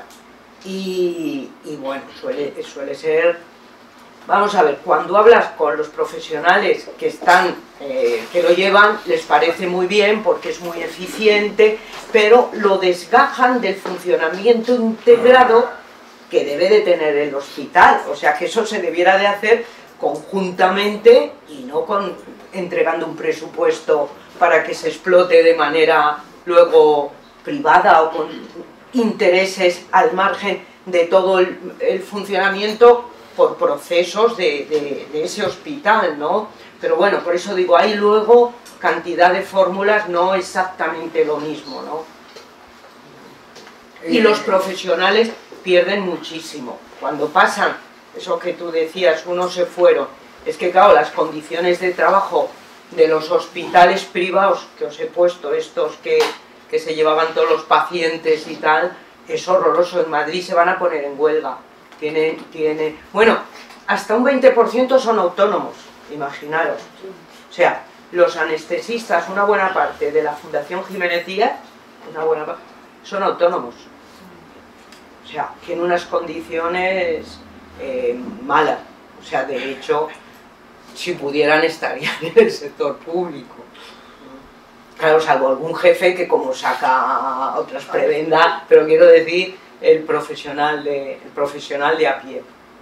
S2: Y, y bueno, suele, suele ser... Vamos a ver, cuando hablas con los profesionales que están, eh, que lo llevan, les parece muy bien porque es muy eficiente, pero lo desgajan del funcionamiento integrado que debe de tener el hospital. O sea, que eso se debiera de hacer conjuntamente y no con, entregando un presupuesto para que se explote de manera luego privada o con intereses al margen de todo el, el funcionamiento por procesos de, de, de ese hospital, ¿no? Pero bueno, por eso digo, hay luego cantidad de fórmulas, no exactamente lo mismo, ¿no? Y los profesionales pierden muchísimo. Cuando pasan, eso que tú decías, unos se fueron, es que claro, las condiciones de trabajo de los hospitales privados, que os he puesto, estos que, que se llevaban todos los pacientes y tal, es horroroso. En Madrid se van a poner en huelga. Tiene, tiene, bueno, hasta un veinte por ciento son autónomos, imaginaros. O sea, los anestesistas, una buena parte de la Fundación Jiménez Díaz, una buena parte, son autónomos. O sea, que en unas condiciones eh, malas. O sea, de hecho, si pudieran estarían en el sector público. Claro, salvo algún jefe que como saca otras prebendas, pero quiero decir el profesional de, el profesional de a pie.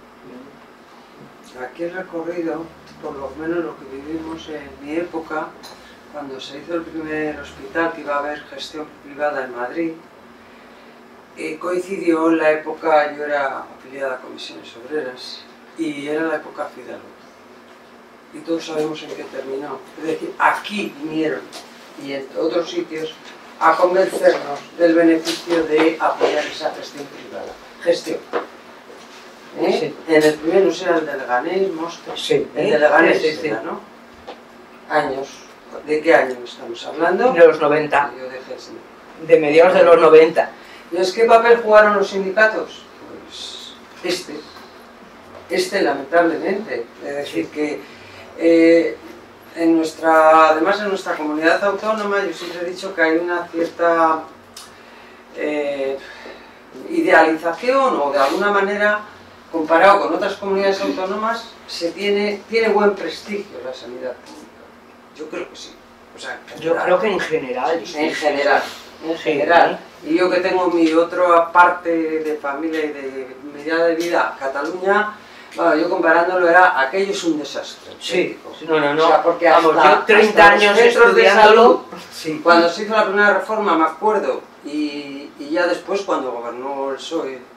S5: Aquí he recorrido, por lo menos lo que vivimos en mi época, cuando se hizo el primer hospital que iba a haber gestión privada en Madrid, eh, coincidió en la época, yo era afiliada a Comisiones Obreras, y era la época Fidalgo. Y todos sabemos en qué terminó. Es decir, aquí vinieron, y en otros sitios, a convencernos del beneficio de apoyar esa gestión privada. Gestión. ¿Eh? Sí. En el primero era el de Leganés, Mostres.
S2: Sí.
S5: El de Leganés,
S2: sí, sí.
S5: era, ¿no? Años. ¿De qué año estamos hablando?
S2: De los noventa.
S5: Yo dejé ese.
S2: De mediados de los noventa.
S5: ¿Y qué papel jugaron los sindicatos? Pues este. Este, lamentablemente. Es decir, que eh, en nuestra, además en nuestra comunidad autónoma, yo siempre he dicho que hay una cierta eh, idealización, o de alguna manera, comparado con otras comunidades autónomas, se tiene, tiene buen prestigio la sanidad pública. Yo creo que sí. O sea,
S2: yo creo que en general.
S5: En general. En general. Y yo que tengo mi otra parte de familia y de mirada de vida, Cataluña, bueno, yo comparándolo era, aquello es un desastre.
S2: Sí, no, no, no.
S5: O sea, porque
S2: Vamos,
S5: hasta,
S2: yo treinta años estudiándolo. Sí.
S5: Cuando se hizo la primera reforma, me acuerdo, y, y ya después cuando gobernó el P S O E,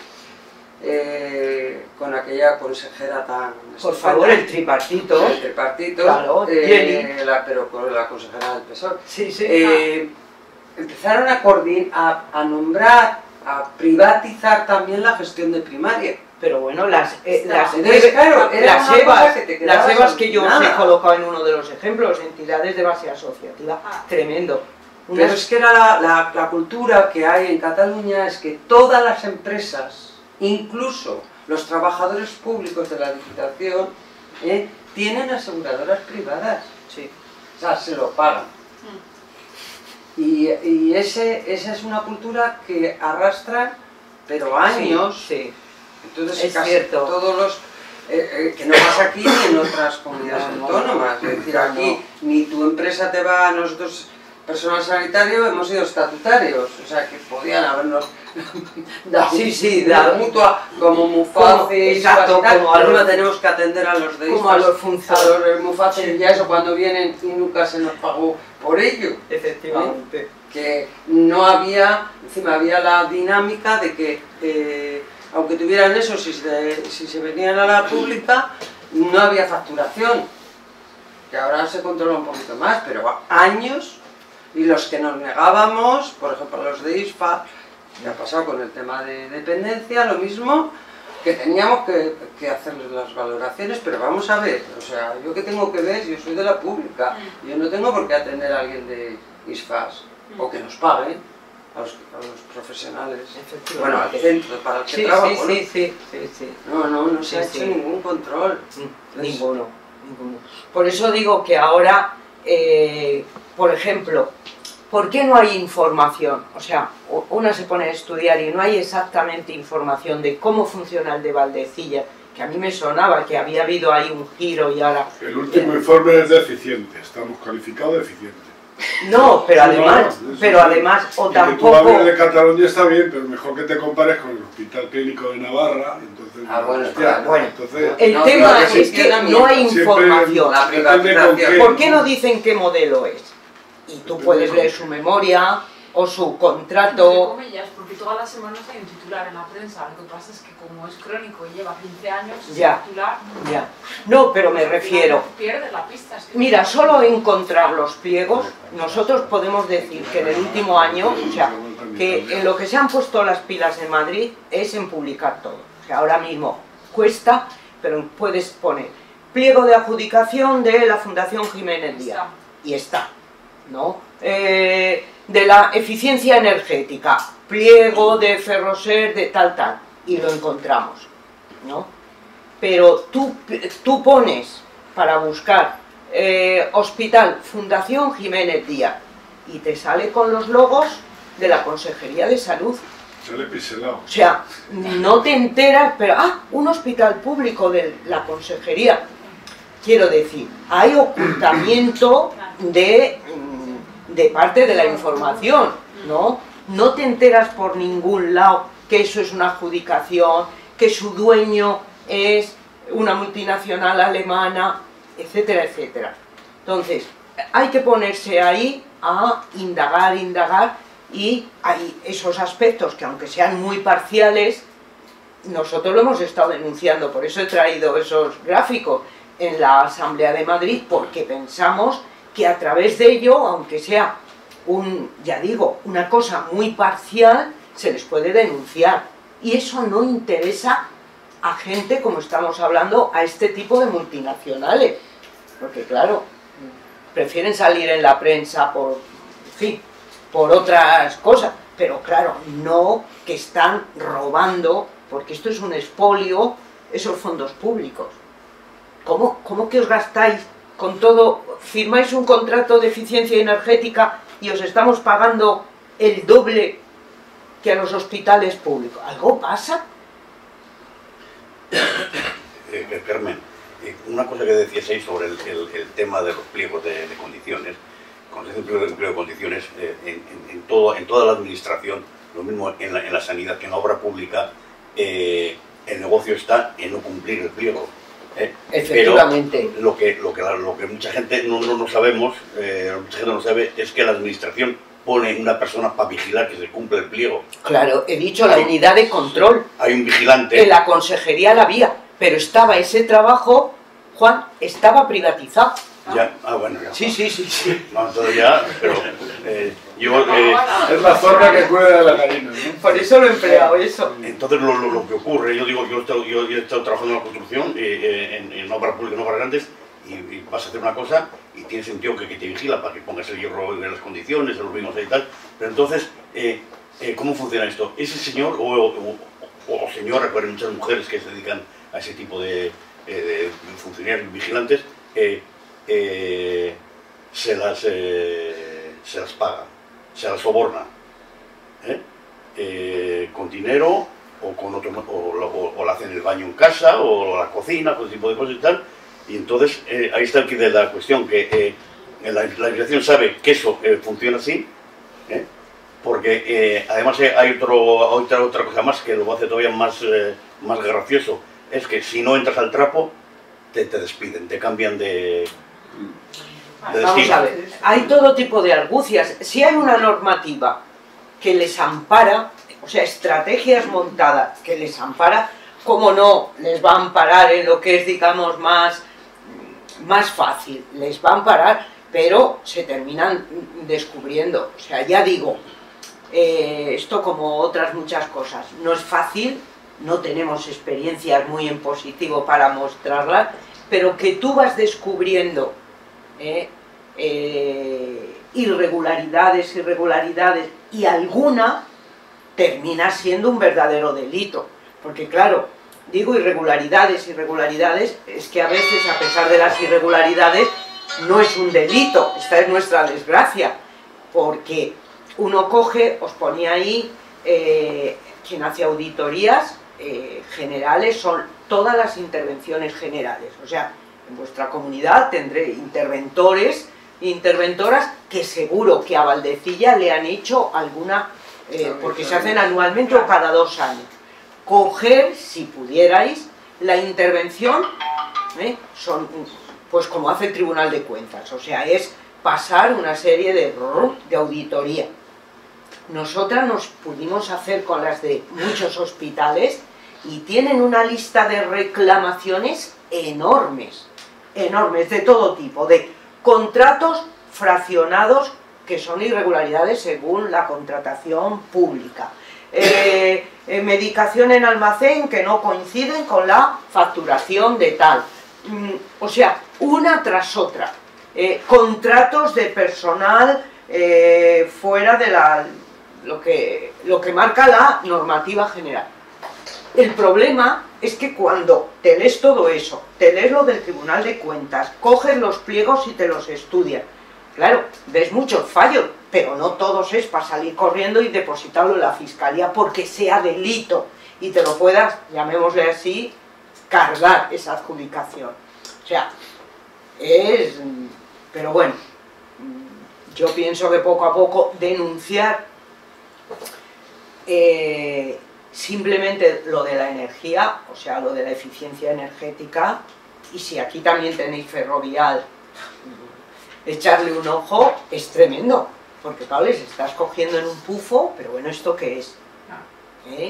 S5: eh, con aquella consejera tan...
S2: Por favor, el tripartito.
S5: El tripartito,
S2: claro,
S5: eh, la, pero con la consejera del P S O E.
S2: Sí, sí.
S5: Eh, empezaron a, a, a nombrar, a privatizar también la gestión de primaria.
S2: Pero bueno, las, eh, las,
S5: Entonces, claro,
S2: las EVAs
S5: que,
S2: las EVAs que yo os
S5: nada.
S2: he colocado en uno de los ejemplos, entidades de base asociativa, ah. tremendo.
S5: Unas... Pero es que era la, la, la cultura que hay en Cataluña, es que todas las empresas, incluso los trabajadores públicos de la Diputación, eh, tienen aseguradoras privadas.
S2: Sí.
S5: O sea, se lo pagan. Mm. Y, y ese, esa es una cultura que arrastra, pero años.
S2: Sí, sí.
S5: Entonces,
S2: es
S5: casi
S2: cierto.
S5: todos los... Eh, eh, que no pasa aquí ni en otras comunidades no, autónomas. No, no, es decir, aquí no. Ni tu empresa te va, nosotros, personal sanitario, hemos sido estatutarios. O sea, que podían habernos dado
S2: sí, sí,
S5: la mutua como Mufaces,
S2: exacto, como
S5: a los, tenemos que atender a los de
S2: como a los funcionarios.
S5: A los Mufaces, sí. Y ya eso cuando vienen y nunca se nos pagó por ello.
S2: Efectivamente.
S5: ¿Eh? Que no había, encima había la dinámica de que... Eh, aunque tuvieran eso, si se, si se venían a la pública, no había facturación, que ahora se controla un poquito más, pero años, y los que nos negábamos, por ejemplo los de I S F A, que ha pasado con el tema de dependencia, lo mismo, que teníamos que, que hacerles las valoraciones, pero vamos a ver, o sea, yo que tengo que ver, yo soy de la pública, yo no tengo por qué atender a alguien de I S F A S, o que nos paguen. A los, a los profesionales, bueno, al centro para el que
S2: sí,
S5: trabajo,
S2: sí,
S5: ¿no?
S2: Sí, sí, sí, sí.
S5: No, no, no
S2: sí,
S5: se ha
S2: sí.
S5: hecho ningún control.
S2: Ninguno, ninguno. Por eso digo que ahora, eh, por ejemplo, ¿por qué no hay información? O sea, uno se pone a estudiar y no hay exactamente información de cómo funciona el de Valdecilla, que a mí me sonaba que había habido ahí un giro y ahora...
S4: El último eh, informe es deficiente, estamos calificados de eficiente.
S2: No, pero sí, además, no, no, pero además, o
S4: y
S2: tampoco...
S4: Que tú hables de Cataluña está bien, pero mejor que te compares con el Hospital Clínico de Navarra, entonces...
S5: Ah, bueno,
S4: hostia,
S5: claro.
S2: bueno
S4: entonces,
S2: el
S5: no,
S2: tema
S5: no,
S2: es que no hay información.
S5: La privatización.
S2: ¿Por qué no dicen qué modelo es? Y tú puedes leer su memoria o su contrato...
S7: Entre comillas, porque todas las semanas hay un titular en la prensa, lo que pasa es que como es crónico y lleva quince años,
S2: ya,
S7: titular...
S2: Ya. No, pero me refiero...
S7: Pierde la pista. Es que
S2: mira, solo encontrar los pliegos, nosotros podemos decir que en el último año, o sea, que en lo que se han puesto las pilas en Madrid es en publicar todo. O sea, ahora mismo cuesta, pero puedes poner pliego de adjudicación de la Fundación Jiménez Díaz. Y está, ¿no? Eh, de la eficiencia energética, pliego de Ferroser, de tal, tal, y lo encontramos, ¿no? Pero tú, tú pones para buscar eh, Hospital Fundación Jiménez Díaz y te sale con los logos de la Consejería de Salud.
S4: Sale piselado.
S2: O sea, no te enteras, pero ah, un hospital público de la Consejería. Quiero decir, hay ocultamiento de... de parte de la información, ¿no? No te enteras por ningún lado que eso es una adjudicación, que su dueño es una multinacional alemana, etcétera, etcétera. Entonces, hay que ponerse ahí a indagar, indagar, y hay esos aspectos que, aunque sean muy parciales, nosotros lo hemos estado denunciando. Por eso he traído esos gráficos en la Asamblea de Madrid, porque pensamos que a través de ello, aunque sea un, ya digo, una cosa muy parcial, se les puede denunciar. Y eso no interesa a gente, como estamos hablando, a este tipo de multinacionales. Porque claro, prefieren salir en la prensa por, en fin, por otras cosas. Pero claro, no que están robando, porque esto es un expolio, esos fondos públicos. ¿Cómo, cómo que os gastáis con todo? Firmáis un contrato de eficiencia energética y os estamos pagando el doble que a los hospitales públicos. ¿Algo pasa?
S1: Eh, Carmen, eh, una cosa que decías ahí sobre el, el, el tema de los pliegos de, de condiciones. Cuando se hace un pliego de, pliego de condiciones, eh, en, en, en, todo, en toda la administración, lo mismo en la, en la sanidad que en la obra pública, eh, el negocio está en no cumplir el pliego. ¿eh?
S2: Efectivamente.
S1: Pero lo que, lo que, lo que mucha gente no, no, no sabemos, eh, mucha gente no sabe, es que la administración pone una persona para vigilar que se cumple el pliego.
S2: Claro, he dicho la unidad de control.
S1: Hay un vigilante.
S2: En la consejería la había, pero estaba ese trabajo, Juan, estaba privatizado.
S1: Ya, ah, bueno, ya.
S2: Sí, sí, sí, sí.
S1: No, entonces ya, pero eh, yo... Eh,
S4: es la zorra que cuida de la gallina, ¿no?
S2: Por eso lo he empleado eso.
S1: Entonces lo, lo, lo que ocurre, yo digo, yo he estado, yo, yo he estado trabajando en la construcción, eh, en, en obra pública, en obras grandes, y, y vas a hacer una cosa y tiene sentido que, que te vigila para que pongas el hierro en las condiciones, los mismos y tal. Pero entonces, eh, eh, ¿cómo funciona esto? Ese señor o, o, o, o señora, que hay muchas mujeres que se dedican a ese tipo de, eh, de funcionarios vigilantes, eh, eh, se, las, eh, se las paga, se las soborna, ¿eh? Eh, con dinero o con otro, o, o, o la hacen el baño en casa o la cocina, con ese tipo de cosas y tal. Y entonces eh, ahí está el quid de la cuestión, que eh, la, la administración sabe que eso eh, funciona así, ¿eh? Porque eh, además eh, hay otro, otra, otra cosa más que lo hace todavía más, eh, más gracioso, es que si no entras al trapo, te, te despiden, te cambian de, de
S2: Vamos
S1: destino.
S2: a ver, hay todo tipo de argucias. Si hay una normativa que les ampara, o sea, estrategias montadas que les ampara, ¿cómo no les va a amparar en lo que es, digamos, más, más fácil? Les va a amparar, pero se terminan descubriendo. O sea, ya digo, eh, esto como otras muchas cosas, no es fácil, no tenemos experiencias muy en positivo para mostrarlas, pero que tú vas descubriendo eh, eh, irregularidades, irregularidades, y alguna termina siendo un verdadero delito. Porque claro, digo irregularidades, irregularidades, es que a veces, a pesar de las irregularidades, no es un delito. Esta es nuestra desgracia, porque uno coge, os ponía ahí, eh, quien hace auditorías eh, generales, son todas las intervenciones generales. O sea, en vuestra comunidad tendré interventores e interventoras que seguro que a Valdecilla le han hecho alguna, eh, porque se hacen anualmente o cada dos años. Coger, si pudierais, la intervención, ¿eh? Son, pues como hace el Tribunal de Cuentas, o sea, es pasar una serie de, de auditoría. Nosotras nos pudimos hacer con las de muchos hospitales y tienen una lista de reclamaciones enormes, enormes, de todo tipo, de contratos fraccionados que son irregularidades según la contratación pública. Eh, eh, medicación en almacén que no coinciden con la facturación de tal, mm, o sea, una tras otra, eh, contratos de personal eh, fuera de la, lo, que, lo que marca la normativa general. El problema es que cuando te lees todo eso, te lees lo del Tribunal de Cuentas, coges los pliegos y te los estudias, claro, ves muchos fallos, pero no todos es para salir corriendo y depositarlo en la fiscalía porque sea delito y te lo puedas, llamémosle así, cargar esa adjudicación. O sea, es... pero bueno, yo pienso pienso que poco a poco denunciar eh, simplemente lo de la energía, o sea, lo de la eficiencia energética, y si aquí también tenéis Ferrovial, echarle un ojo, es tremendo, porque claro, les estás cogiendo en un pufo, pero bueno, ¿esto qué es? ¿Eh?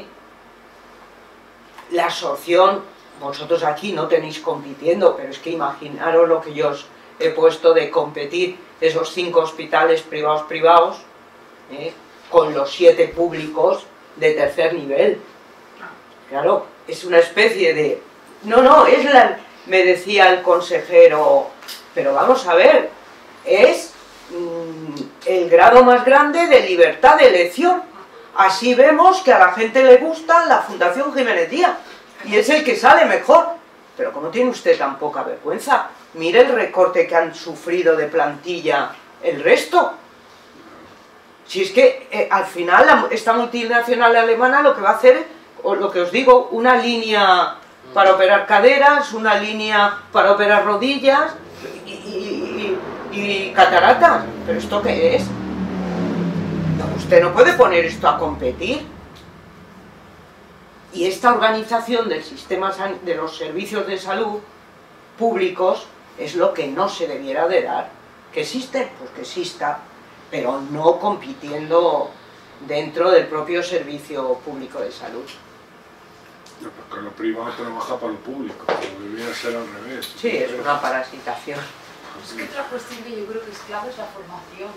S2: La absorción, vosotros aquí no tenéis compitiendo, pero es que imaginaros lo que yo os he puesto de competir esos cinco hospitales privados privados ¿eh? con los siete públicos de tercer nivel. Claro, es una especie de... No, no, es la... Me decía el consejero, pero vamos a ver, es mmm, el grado más grande de libertad de elección. Así vemos que a la gente le gusta la Fundación Jiménez Díaz y es el que sale mejor. Pero ¿cómo tiene usted tan poca vergüenza? Mire el recorte que han sufrido de plantilla el resto. Si es que eh, al final la, esta multinacional alemana lo que va a hacer, o lo que os digo, una línea para operar caderas, una línea para operar rodillas y, y, y, y cataratas. ¿Pero esto qué es? Usted no puede poner esto a competir. Y esta organización del sistema de los servicios de salud públicos es lo que no se debiera de dar. ¿Que existe? Pues que exista, pero no compitiendo dentro del propio servicio público de salud.
S4: No, porque lo privado trabaja para lo público, debería ser al revés.
S2: Sí, es una parasitación.
S7: Es que otra cuestión que yo creo que es clave es la formación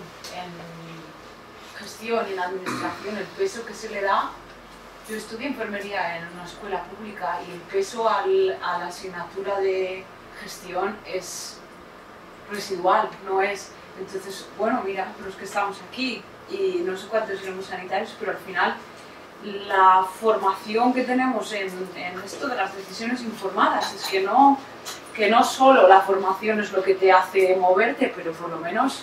S7: en gestión y en administración, el peso que se le da. Yo estudié enfermería en una escuela pública y el peso al, a la asignatura de gestión es residual, no es... Entonces, bueno, mira, los que estamos aquí y no sé cuántos éramos sanitarios, pero al final la formación que tenemos en, en esto de las decisiones informadas es que no, que no solo la formación es lo que te hace moverte, pero por lo menos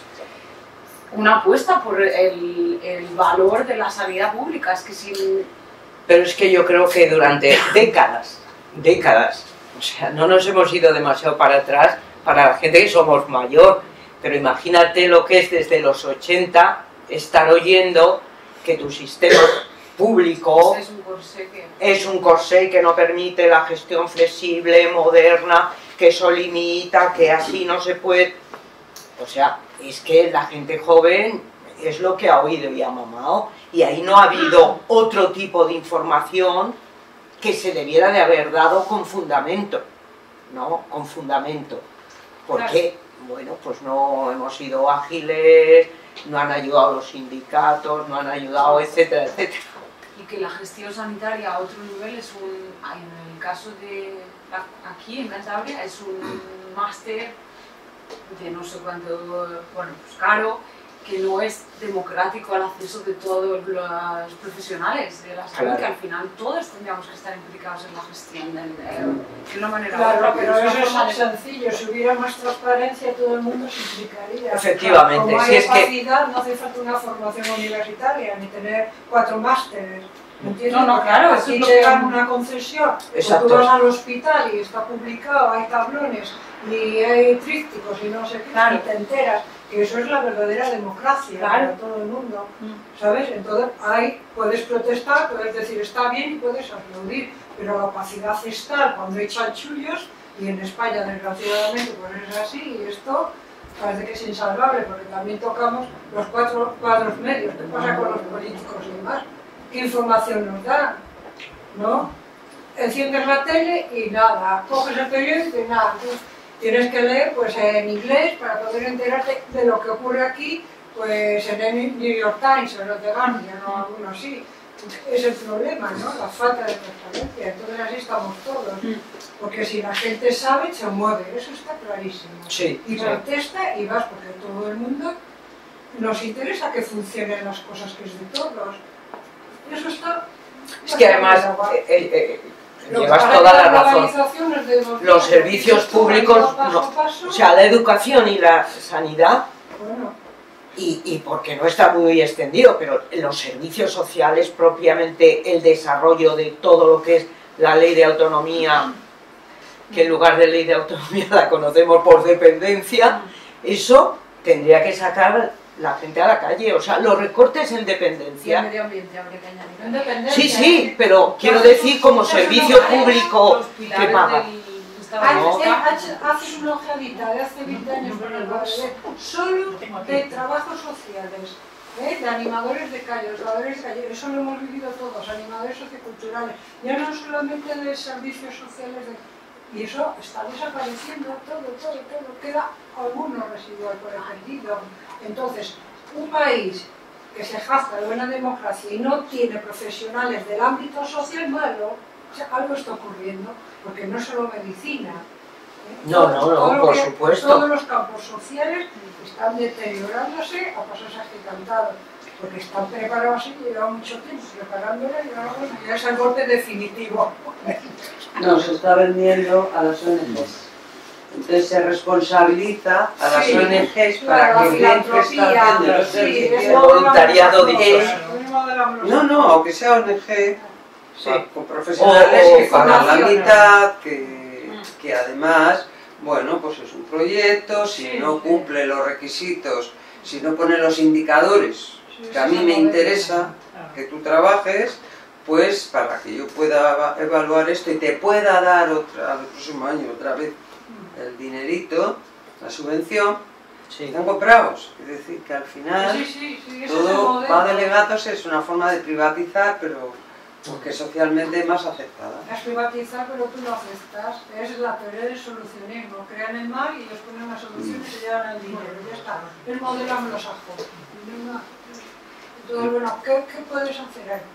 S7: una apuesta por el, el valor de la sanidad pública. Es que sin...
S2: Pero es que yo creo que durante décadas, décadas, o sea, no nos hemos ido demasiado para atrás para la gente que somos mayor, pero imagínate lo que es desde los ochenta estar oyendo que tu sistema público
S7: es un corsé que...
S2: es un corsé que no permite la gestión flexible, moderna, que eso limita, que así no se puede... O sea, es que la gente joven es lo que ha oído y ha mamado, y ahí no ha habido otro tipo de información que se debiera de haber dado con fundamento, ¿no? Con fundamento. Porque, bueno, pues no hemos sido ágiles, no han ayudado los sindicatos, no han ayudado, etcétera, etcétera.
S7: Y que la gestión sanitaria a otro nivel es un, en el caso de aquí en Cantabria, es un máster de no sé cuánto, bueno, pues caro, que no es democrático al acceso de todos los profesionales de la salud, claro. Que al final todos tendríamos que estar implicados en la gestión de, de, de una manera
S8: claro,
S7: otra,
S8: pero eso es más sencillo, si hubiera más transparencia todo el mundo se implicaría.
S2: Efectivamente.
S8: Como hay
S2: si es
S8: opacidad,
S2: que...
S8: no hace falta una formación universitaria, ni tener cuatro másteres. ¿Entiendes?
S7: No, no, claro,
S8: aquí
S7: eso
S8: te
S7: es
S8: dan una concesión, o tú vas al hospital y está publicado, hay tablones y hay trípticos y no sé qué, claro. Y te enteras que eso es la verdadera democracia, claro. Para todo el mundo, ¿sabes? Entonces ahí puedes protestar, puedes decir está bien y puedes aplaudir, pero la opacidad es tal cuando hay chanchullos, y en España desgraciadamente pues es así, y esto parece que es insalvable, porque también tocamos los cuatro cuadros medios, ¿qué pasa con los políticos y demás? ¿Qué información nos dan? ¿No? Enciendes la tele y nada, coges el periódico y nada. Entonces, tienes que leer pues, en inglés para poder enterarte de lo que ocurre aquí, pues en el New York Times o en el The Guardian o alguno así. Es el problema, ¿no? La falta de transparencia. Entonces así estamos todos. Porque si la gente sabe, se mueve. Eso está clarísimo.
S2: Sí,
S8: y protesta y vas, porque todo el mundo nos interesa que funcionen las cosas que es de todos. Eso está...
S2: Es que además, eh, eh, llevas toda la razón. Los, los servicios públicos, no, o sea, la educación y la sanidad,
S8: bueno.
S2: y, y porque no está muy extendido, pero los servicios sociales, propiamente el desarrollo de todo lo que es la ley de autonomía, que en lugar de ley de autonomía la conocemos por dependencia, eso tendría que sacar la gente a la calle. O sea, los recortes en
S7: Y el
S2: dependencia.
S7: medio ambiente habría que añadir.
S8: En dependencia,
S2: Sí, sí,
S8: ¿eh?
S2: pero quiero
S8: Claro,
S2: decir como
S8: eso
S2: servicio
S8: no vale.
S2: público
S7: Los
S2: que
S7: pilares
S2: paga.
S7: del Estado
S8: Haz-
S7: de
S2: No.
S8: haz- Haces una ojeadita de hace veinte años con el Balear, solo de trabajos sociales, ¿eh? De animadores de calle, animadores de calle, eso lo hemos vivido todos, animadores socioculturales, ya no solamente de servicios sociales, de... y eso está desapareciendo, todo, todo, todo, queda alguno residual por el perdido. Entonces, un país que se jacta de buena democracia y no tiene profesionales del ámbito social, malo, o sea, algo está ocurriendo, porque no es solo medicina. ¿eh?
S2: No, no, no,
S8: Todo lo
S2: por
S8: que-
S2: supuesto.
S8: Todos los campos sociales están deteriorándose a pasos agigantados, porque están preparados y llevan mucho tiempo preparándolo y ahora bueno, ya es el golpe definitivo.
S5: No, se está vendiendo a las O N Ges. Entonces se responsabiliza a las
S8: Sí,
S5: O N Ges
S8: claro,
S5: para
S8: la
S5: que vean que está
S8: filantropía,
S5: haciendo los
S8: sí,
S5: servicios.
S8: eso
S2: voluntariado
S8: lo
S2: dichoso.
S8: modelamos nosotros.
S5: No, no, aunque sea O N G,
S2: Sí.
S5: con profesionales
S2: O- o
S5: que pagan la
S8: fundaciones.
S5: mitad, que, que además, bueno, pues es un proyecto, si
S8: Sí,
S5: no
S8: sí.
S5: cumple los requisitos, si no pone los indicadores
S8: Sí,
S5: que a
S8: eso
S5: mí
S8: se
S5: me
S8: modela.
S5: interesa que tú trabajes, pues para que yo pueda eva- evaluar esto y te pueda dar otra, el próximo año otra vez el dinerito, la subvención,
S2: Sí.
S5: están comprados. Es decir, que al final
S8: Sí, sí, sí, eso se
S5: todo
S8: modela.
S5: va de legados, es una forma de privatizar, pero porque socialmente más aceptada.
S8: Es privatizar, pero tú lo aceptas. Es la teoría del solucionismo. Crean el mal y ellos ponen la solución y se llevan el dinero. Ya está. Es modelamos los ajos. Entonces, bueno, ¿qué, ¿qué puedes hacer ahí?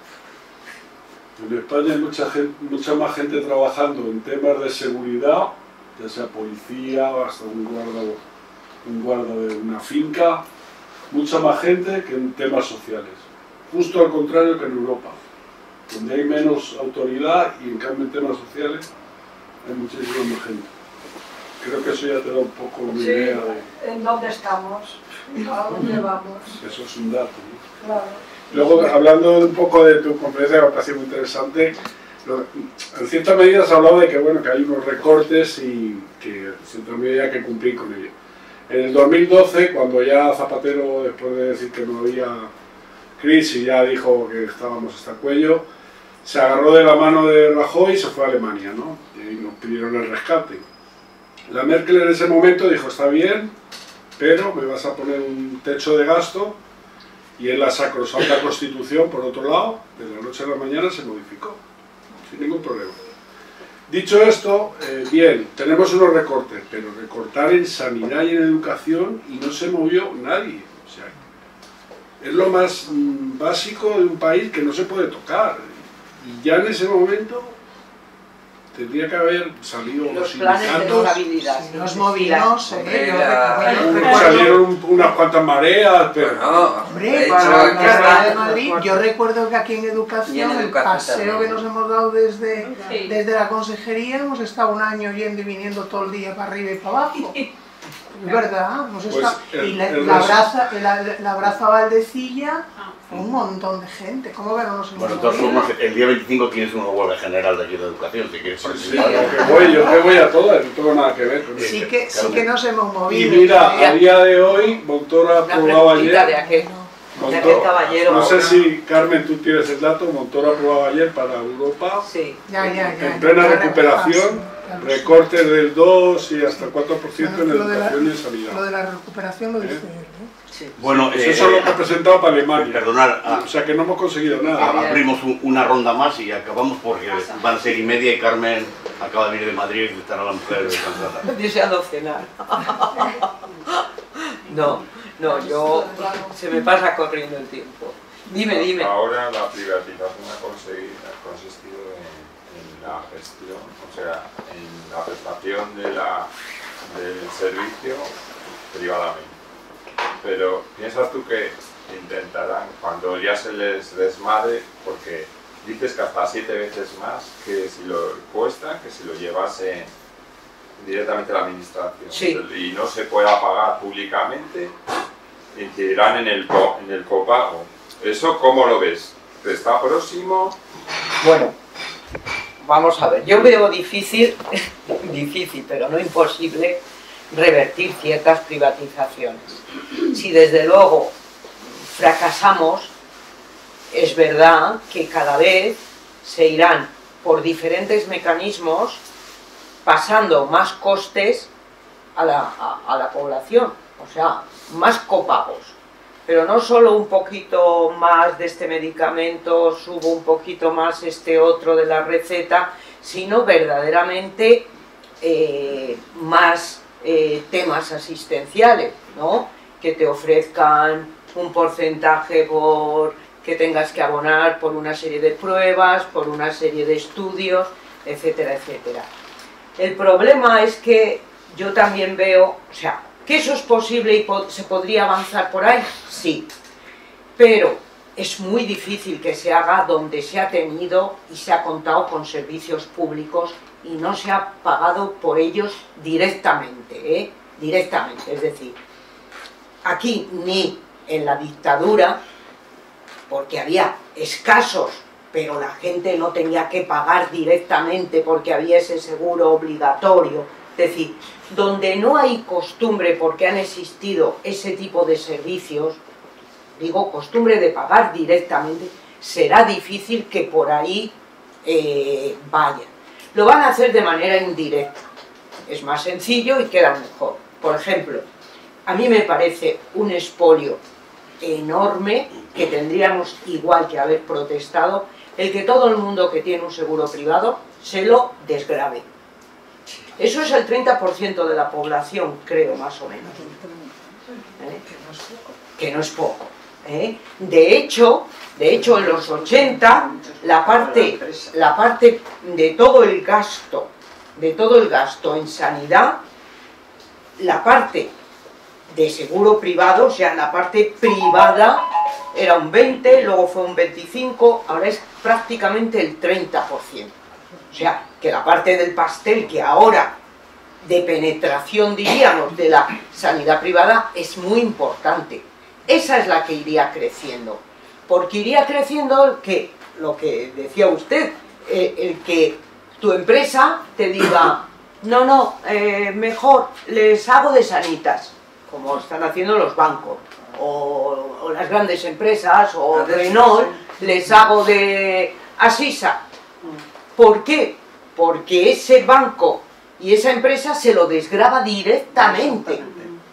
S4: En España hay mucha, gente, mucha más gente trabajando en temas de seguridad, ya sea policía o hasta un guarda, un guarda de una finca, mucha más gente que en temas sociales. Justo al contrario que en Europa, donde hay menos autoridad y en cambio en temas sociales hay muchísima más gente. Creo que eso ya te da un poco una
S8: Sí,
S4: idea de
S8: ¿en dónde estamos? ¿A dónde vamos?
S4: que eso es un dato, ¿no?
S8: Claro.
S4: Luego, hablando un poco de tu conferencia, que me parece muy interesante, lo- en cierta medida has hablado de que, bueno, que hay unos recortes y que en cierta medida hay que cumplir con ello. En el dos mil doce, cuando ya Zapatero, después de decir que no había crisis, ya dijo que estábamos hasta el cuello, se agarró de la mano de Rajoy y se fue a Alemania, ¿no? Y nos pidieron el rescate. La Merkel en ese momento dijo, está bien, pero me vas a poner un techo de gasto. Y en la sacrosanta Constitución, por otro lado, de la noche a la mañana se modificó, sin ningún problema. Dicho esto, eh, bien, tenemos unos recortes, pero recortar en sanidad y en educación y no se movió nadie. O sea, es lo más mm, básico de un país que no se puede tocar. Y ya en ese momento tendría que haber salido los,
S2: Los planes de
S4: sindicatos.
S2: estabilidad.
S6: Si nos movimos,
S5: Hombre,
S6: eh, yo
S5: la-
S6: recuerdo-
S5: la-
S6: recuerdo-
S4: Salieron un- unas cuantas mareas, pero...
S5: Bueno,
S6: Hombre,
S5: de hecho,
S6: para
S5: aquí
S6: la Comunidad de
S5: está.
S6: Madrid, yo recuerdo que aquí en educación,
S5: Y en
S6: el
S5: educación
S6: paseo
S5: también.
S6: que nos hemos dado desde,
S7: Sí.
S6: desde la consejería, hemos estado un año yendo y viniendo todo el día para arriba y para abajo. Es verdad, hemos
S4: Pues
S6: estado-
S4: el-
S6: y la,
S4: el
S6: la,
S4: res-
S6: braza, la, la braza Valdecilla, fue un montón de gente. ¿Cómo que no nos hemos
S1: Bueno, de todas
S6: movido?
S1: formas, el día veinticinco tienes una huelga general de aquí de educación, si quieres
S4: Sí,
S1: participar.
S4: yo que voy, yo que voy a todas, no tengo nada que ver con eso.
S6: Sí que, sí
S1: Carmen.
S6: que nos hemos
S4: Y
S6: movido.
S4: mira,
S2: Mira.
S4: a día de hoy, Montoro
S2: Una
S4: aprobaba
S2: preguntita de
S4: ayer,
S2: aquel, de
S4: Montoro-
S2: aquel caballero.
S4: no sé si Carmen tú tienes el dato, Montoro aprobaba ayer para Europa,
S2: Sí.
S6: Ya, ya, ya.
S4: en plena
S6: ya,
S4: recuperación,
S6: ya lo sé.
S4: recortes del dos y hasta el cuatro por ciento en
S6: Bueno, lo de la-
S4: educación y en
S6: Lo
S4: sanidad.
S6: de la recuperación lo dice
S4: ¿Eh?
S6: él, ¿eh?
S2: Sí.
S1: Bueno,
S4: Eso
S1: eh,
S4: es lo
S1: eh,
S4: que ha presentado para Alemania.
S1: perdonar, ah,
S4: O sea que no hemos conseguido nada.
S1: ah, abrimos un- una ronda más y acabamos porque van a ser y media y Carmen acaba de venir de Madrid y estará la mujer descansada.
S2: Deseando cenar. No, no, yo se me pasa corriendo el tiempo. Dime, dime.
S3: Ahora la privatización ha, conseguido- ha consistido en, en la gestión, o sea, en la prestación de la, del servicio privadamente. Pero piensas tú que intentarán, cuando ya se les desmadre, porque dices que hasta siete veces más que si lo cuesta, que si lo llevase directamente a la administración,
S2: Sí.
S3: y no se pueda pagar públicamente, incidirán en el, co- en el copago. ¿Eso cómo lo ves? ¿Está próximo?
S2: Bueno, vamos a ver. Yo veo difícil, difícil, pero no imposible, revertir ciertas privatizaciones. Si desde luego fracasamos, es verdad que cada vez se irán por diferentes mecanismos pasando más costes a la, a, a la población, o sea, más copagos. Pero no solo un poquito más de este medicamento, subo un poquito más este otro de la receta, sino verdaderamente eh, más eh, temas asistenciales, ¿no? Que te ofrezcan un porcentaje por que tengas que abonar por una serie de pruebas, por una serie de estudios, etcétera, etcétera. El problema es que yo también veo, o sea, ¿que eso es posible y po- se podría avanzar por ahí? Sí, pero es muy difícil que se haga donde se ha tenido y se ha contado con servicios públicos y no se ha pagado por ellos directamente, ¿eh? Directamente, es decir, aquí ni en la dictadura, porque había escasos, pero la gente no tenía que pagar directamente porque había ese seguro obligatorio, es decir, donde no hay costumbre porque han existido ese tipo de servicios, digo costumbre de pagar directamente, será difícil que por ahí eh, vayan. Lo van a hacer de manera indirecta, es más sencillo y queda mejor. Por ejemplo, a mí me parece un expolio enorme que tendríamos igual que haber protestado, el que todo el mundo que tiene un seguro privado se lo desgrave. Eso es el treinta por ciento de la población, creo, más o menos. ¿Eh? Que no es poco. ¿Eh? De hecho, de hecho, en los ochenta, la parte, la parte de todo el gasto, de todo el gasto en sanidad, la parte de seguro privado, o sea, la parte privada era un veinte, luego fue un veinticinco, ahora es prácticamente el treinta por ciento. O sea, que la parte del pastel que ahora de penetración, diríamos, de la sanidad privada es muy importante. Esa es la que iría creciendo, porque iría creciendo que, lo que decía usted, eh, el que tu empresa te diga, no, no, eh, mejor les hago de sanitas, como están haciendo los bancos, o, o las grandes empresas, o Renault, les hago de Asisa. ¿Por qué? Porque ese banco y esa empresa se lo desgrava directamente,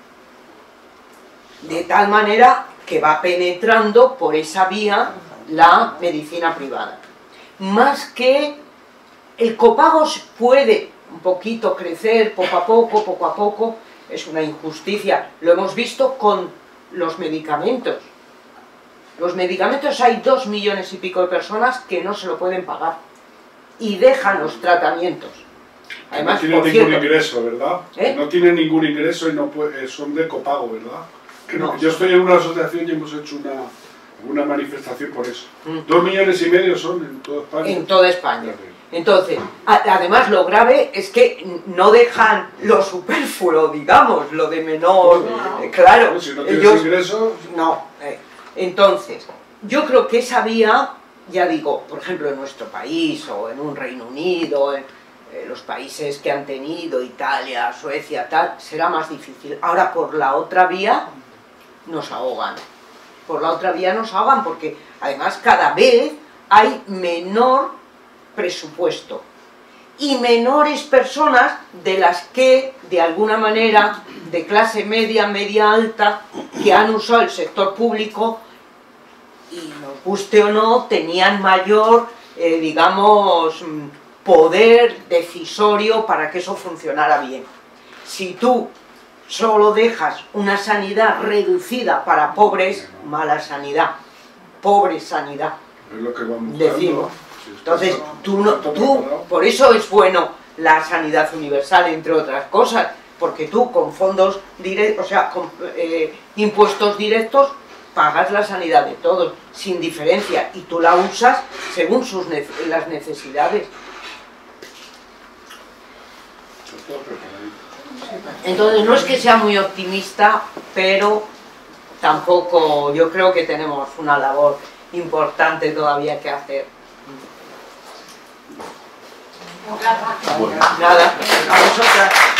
S2: de tal manera que va penetrando por esa vía la medicina privada. Más que el copago puede un poquito crecer poco a poco, poco a poco, es una injusticia, lo hemos visto con los medicamentos. Los medicamentos hay dos millones y pico de personas que no se lo pueden pagar y dejan los tratamientos. Además,
S4: no tienen
S2: por
S4: ningún
S2: cierto,
S4: ingreso, ¿verdad?
S2: ¿eh?
S4: No tienen ningún ingreso y no puede, son de copago, ¿verdad?
S2: No.
S4: Yo estoy en una asociación y hemos hecho una, una manifestación por eso.
S2: Mm.
S4: Dos millones y medio son en toda España.
S2: En toda España. Entonces, a- además lo grave es que no dejan lo superfluo, digamos, lo de menor,
S4: No.
S2: eh, claro,
S4: Pues si no tienes
S2: ellos,
S4: ingresos...
S2: no. eh, Entonces, yo creo que esa vía, ya digo, por ejemplo en nuestro país o en un Reino Unido, en eh, los países que han tenido, Italia, Suecia, tal, será más difícil. Ahora por la otra vía nos ahogan, por la otra vía nos ahogan porque además cada vez hay menor presupuesto y menores personas de las que de alguna manera de clase media, media alta que han usado el sector público y nos guste o no tenían mayor eh, digamos poder decisorio para que eso funcionara bien. Si tú solo dejas una sanidad reducida para pobres, mala sanidad, pobre sanidad,
S4: Es lo que vamos
S2: decimos.
S4: buscando.
S2: Entonces, tú, no, tú, por eso es bueno la sanidad universal, entre otras cosas, porque tú con fondos directos, o sea, con eh, impuestos directos, pagas la sanidad de todos, sin diferencia, y tú la usas según sus ne las necesidades. Entonces, no es que sea muy optimista, pero tampoco, yo creo que tenemos una labor importante todavía que hacer.
S7: Gracias.
S2: Nada, a vosotras.